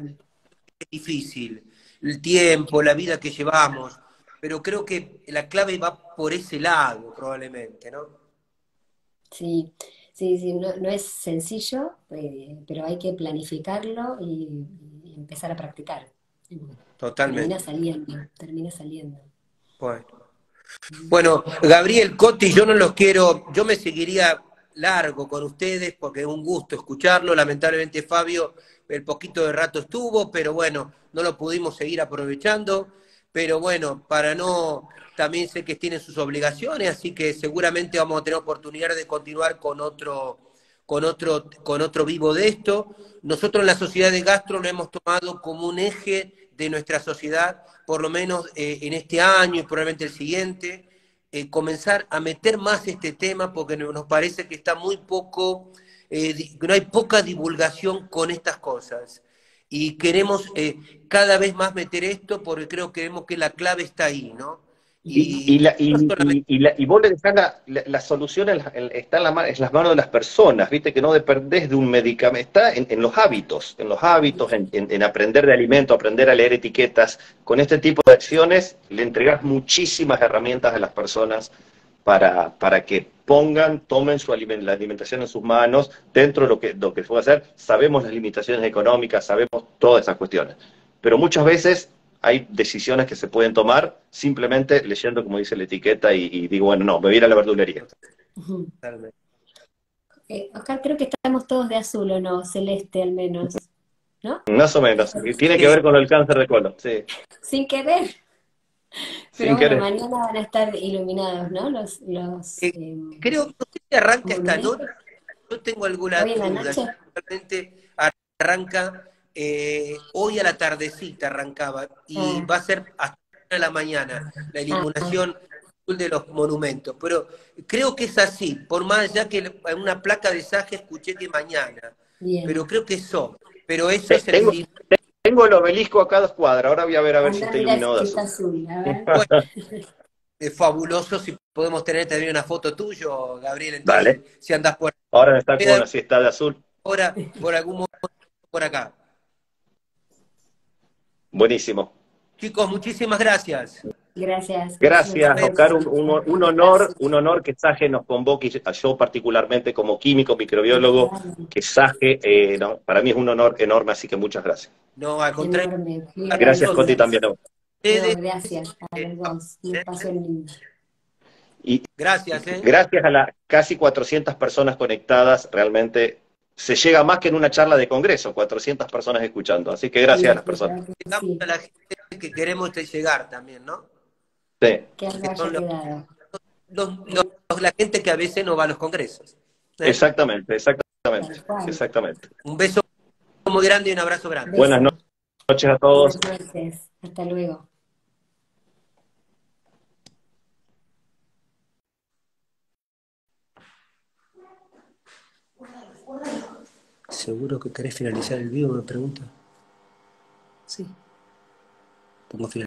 S1: difícil, el tiempo, la vida que llevamos, pero creo que la clave va por ese lado, probablemente, ¿no?
S2: Sí, sí, sí, no, no es sencillo, eh, pero hay que planificarlo y, y empezar a practicar.
S1: Totalmente.
S2: Termina saliendo, termina saliendo.
S1: Bueno. Bueno, Gabriel, Coti, yo no los quiero, yo me seguiría largo con ustedes porque es un gusto escucharlo. Lamentablemente Fabio el poquito de rato estuvo, pero bueno, no lo pudimos seguir aprovechando. Pero bueno, para no, también sé que tienen sus obligaciones, así que seguramente vamos a tener oportunidad de continuar con otro, con otro, con otro vivo de esto. Nosotros en la Sociedad de Gastro lo hemos tomado como un eje de nuestra sociedad, por lo menos eh, en este año y probablemente el siguiente, eh, comenzar a meter más este tema porque nos parece que está muy poco, eh, no hay poca divulgación con estas cosas. Y queremos eh, cada vez más meter esto porque creo que creemos que la clave está ahí, ¿no?
S3: Y, y, la, y, no solamente... y, y, la, y vos le dejás la, la, la solución en la, en, está en, la, en las manos de las personas, viste que no dependés de un medicamento, está en, en los hábitos, en los hábitos, en, en, en aprender de alimentos, aprender a leer etiquetas. Con este tipo de acciones le entregás muchísimas herramientas a las personas para, para que pongan, tomen su aliment, la alimentación en sus manos, dentro de lo que, lo que puede hacer. Sabemos las limitaciones económicas, sabemos todas esas cuestiones, pero muchas veces hay decisiones que se pueden tomar simplemente leyendo, como dice la etiqueta, y, y digo, bueno, no, me voy a ir a la verdulería.
S2: Uh-huh. eh, Oscar, creo que estamos todos de azul, ¿o no? Celeste, al menos, ¿no?
S3: Más o menos. Y tiene que ver con el cáncer de colon, sí.
S2: Sin querer. Pero
S3: Sin
S2: bueno,
S3: querer.
S2: mañana van a estar iluminados, ¿no? Los, los,
S1: eh,
S2: eh,
S1: creo que arranca esta noche. Yo tengo alguna
S2: ¿Hoy en la
S1: duda.
S2: noche?
S1: Realmente arranca... Eh, hoy a la tardecita arrancaba y ah. va a ser hasta la mañana la iluminación ah. de los monumentos, pero creo que es así, por más allá que en una placa de Saje escuché que mañana, Bien. Pero creo que eso, pero eso
S3: Te,
S1: es
S3: tengo,
S1: el...
S3: tengo el obelisco a cada escuadra, ahora voy a ver a ver Andá, si está iluminado de azul.
S2: azul a ver.
S1: Bueno, es fabuloso si podemos tener también una foto tuyo, Gabriel, entonces,
S3: Dale.
S1: si andás por...
S3: Ahora está con así está de azul.
S1: ahora por algún momento por acá.
S3: Buenísimo.
S1: Chicos, muchísimas gracias.
S2: Gracias, gracias.
S3: Gracias,
S1: Nos
S3: Oscar.
S1: vemos.
S3: Un, un- un
S2: Un
S3: honor,
S2: abrazo.
S3: un honor que Saje nos convoque, y a yo particularmente como químico, microbiólogo, que Saje, eh, no, para mí es un honor enorme, así que muchas gracias.
S1: No, al contrario,
S2: Enorme, muy
S1: a
S3: Gracias, Coti,
S2: agradecidos.
S3: también. ¿No?
S2: No,
S1: ustedes.
S2: gracias a
S1: eh,
S2: los dos. Un espacio lindo.
S3: Y
S1: Gracias, ¿eh?
S3: gracias a las casi cuatrocientas personas conectadas, realmente se llega más que en una charla de congreso, cuatrocientas personas escuchando. Así que
S2: Sí,
S3: gracias a las
S2: sí,
S3: personas.
S2: claro que
S1: Llegamos
S2: sí.
S1: a la gente que queremos llegar también, ¿no?
S3: Sí,
S2: Que algo
S1: Que
S2: haya
S1: son los,
S2: quedado.
S1: los- los- la gente que a veces no va a los congresos. ¿eh?
S3: exactamente, exactamente,
S2: Tal cual.
S3: exactamente.
S1: Un beso muy grande y un abrazo grande.
S3: Buenas
S2: Beso.
S3: noches a
S2: Buenas
S3: todos.
S2: noches. Hasta luego.
S1: ¿Seguro que querés finalizar el vivo? Me pregunta.
S2: Sí.
S1: Pongo final.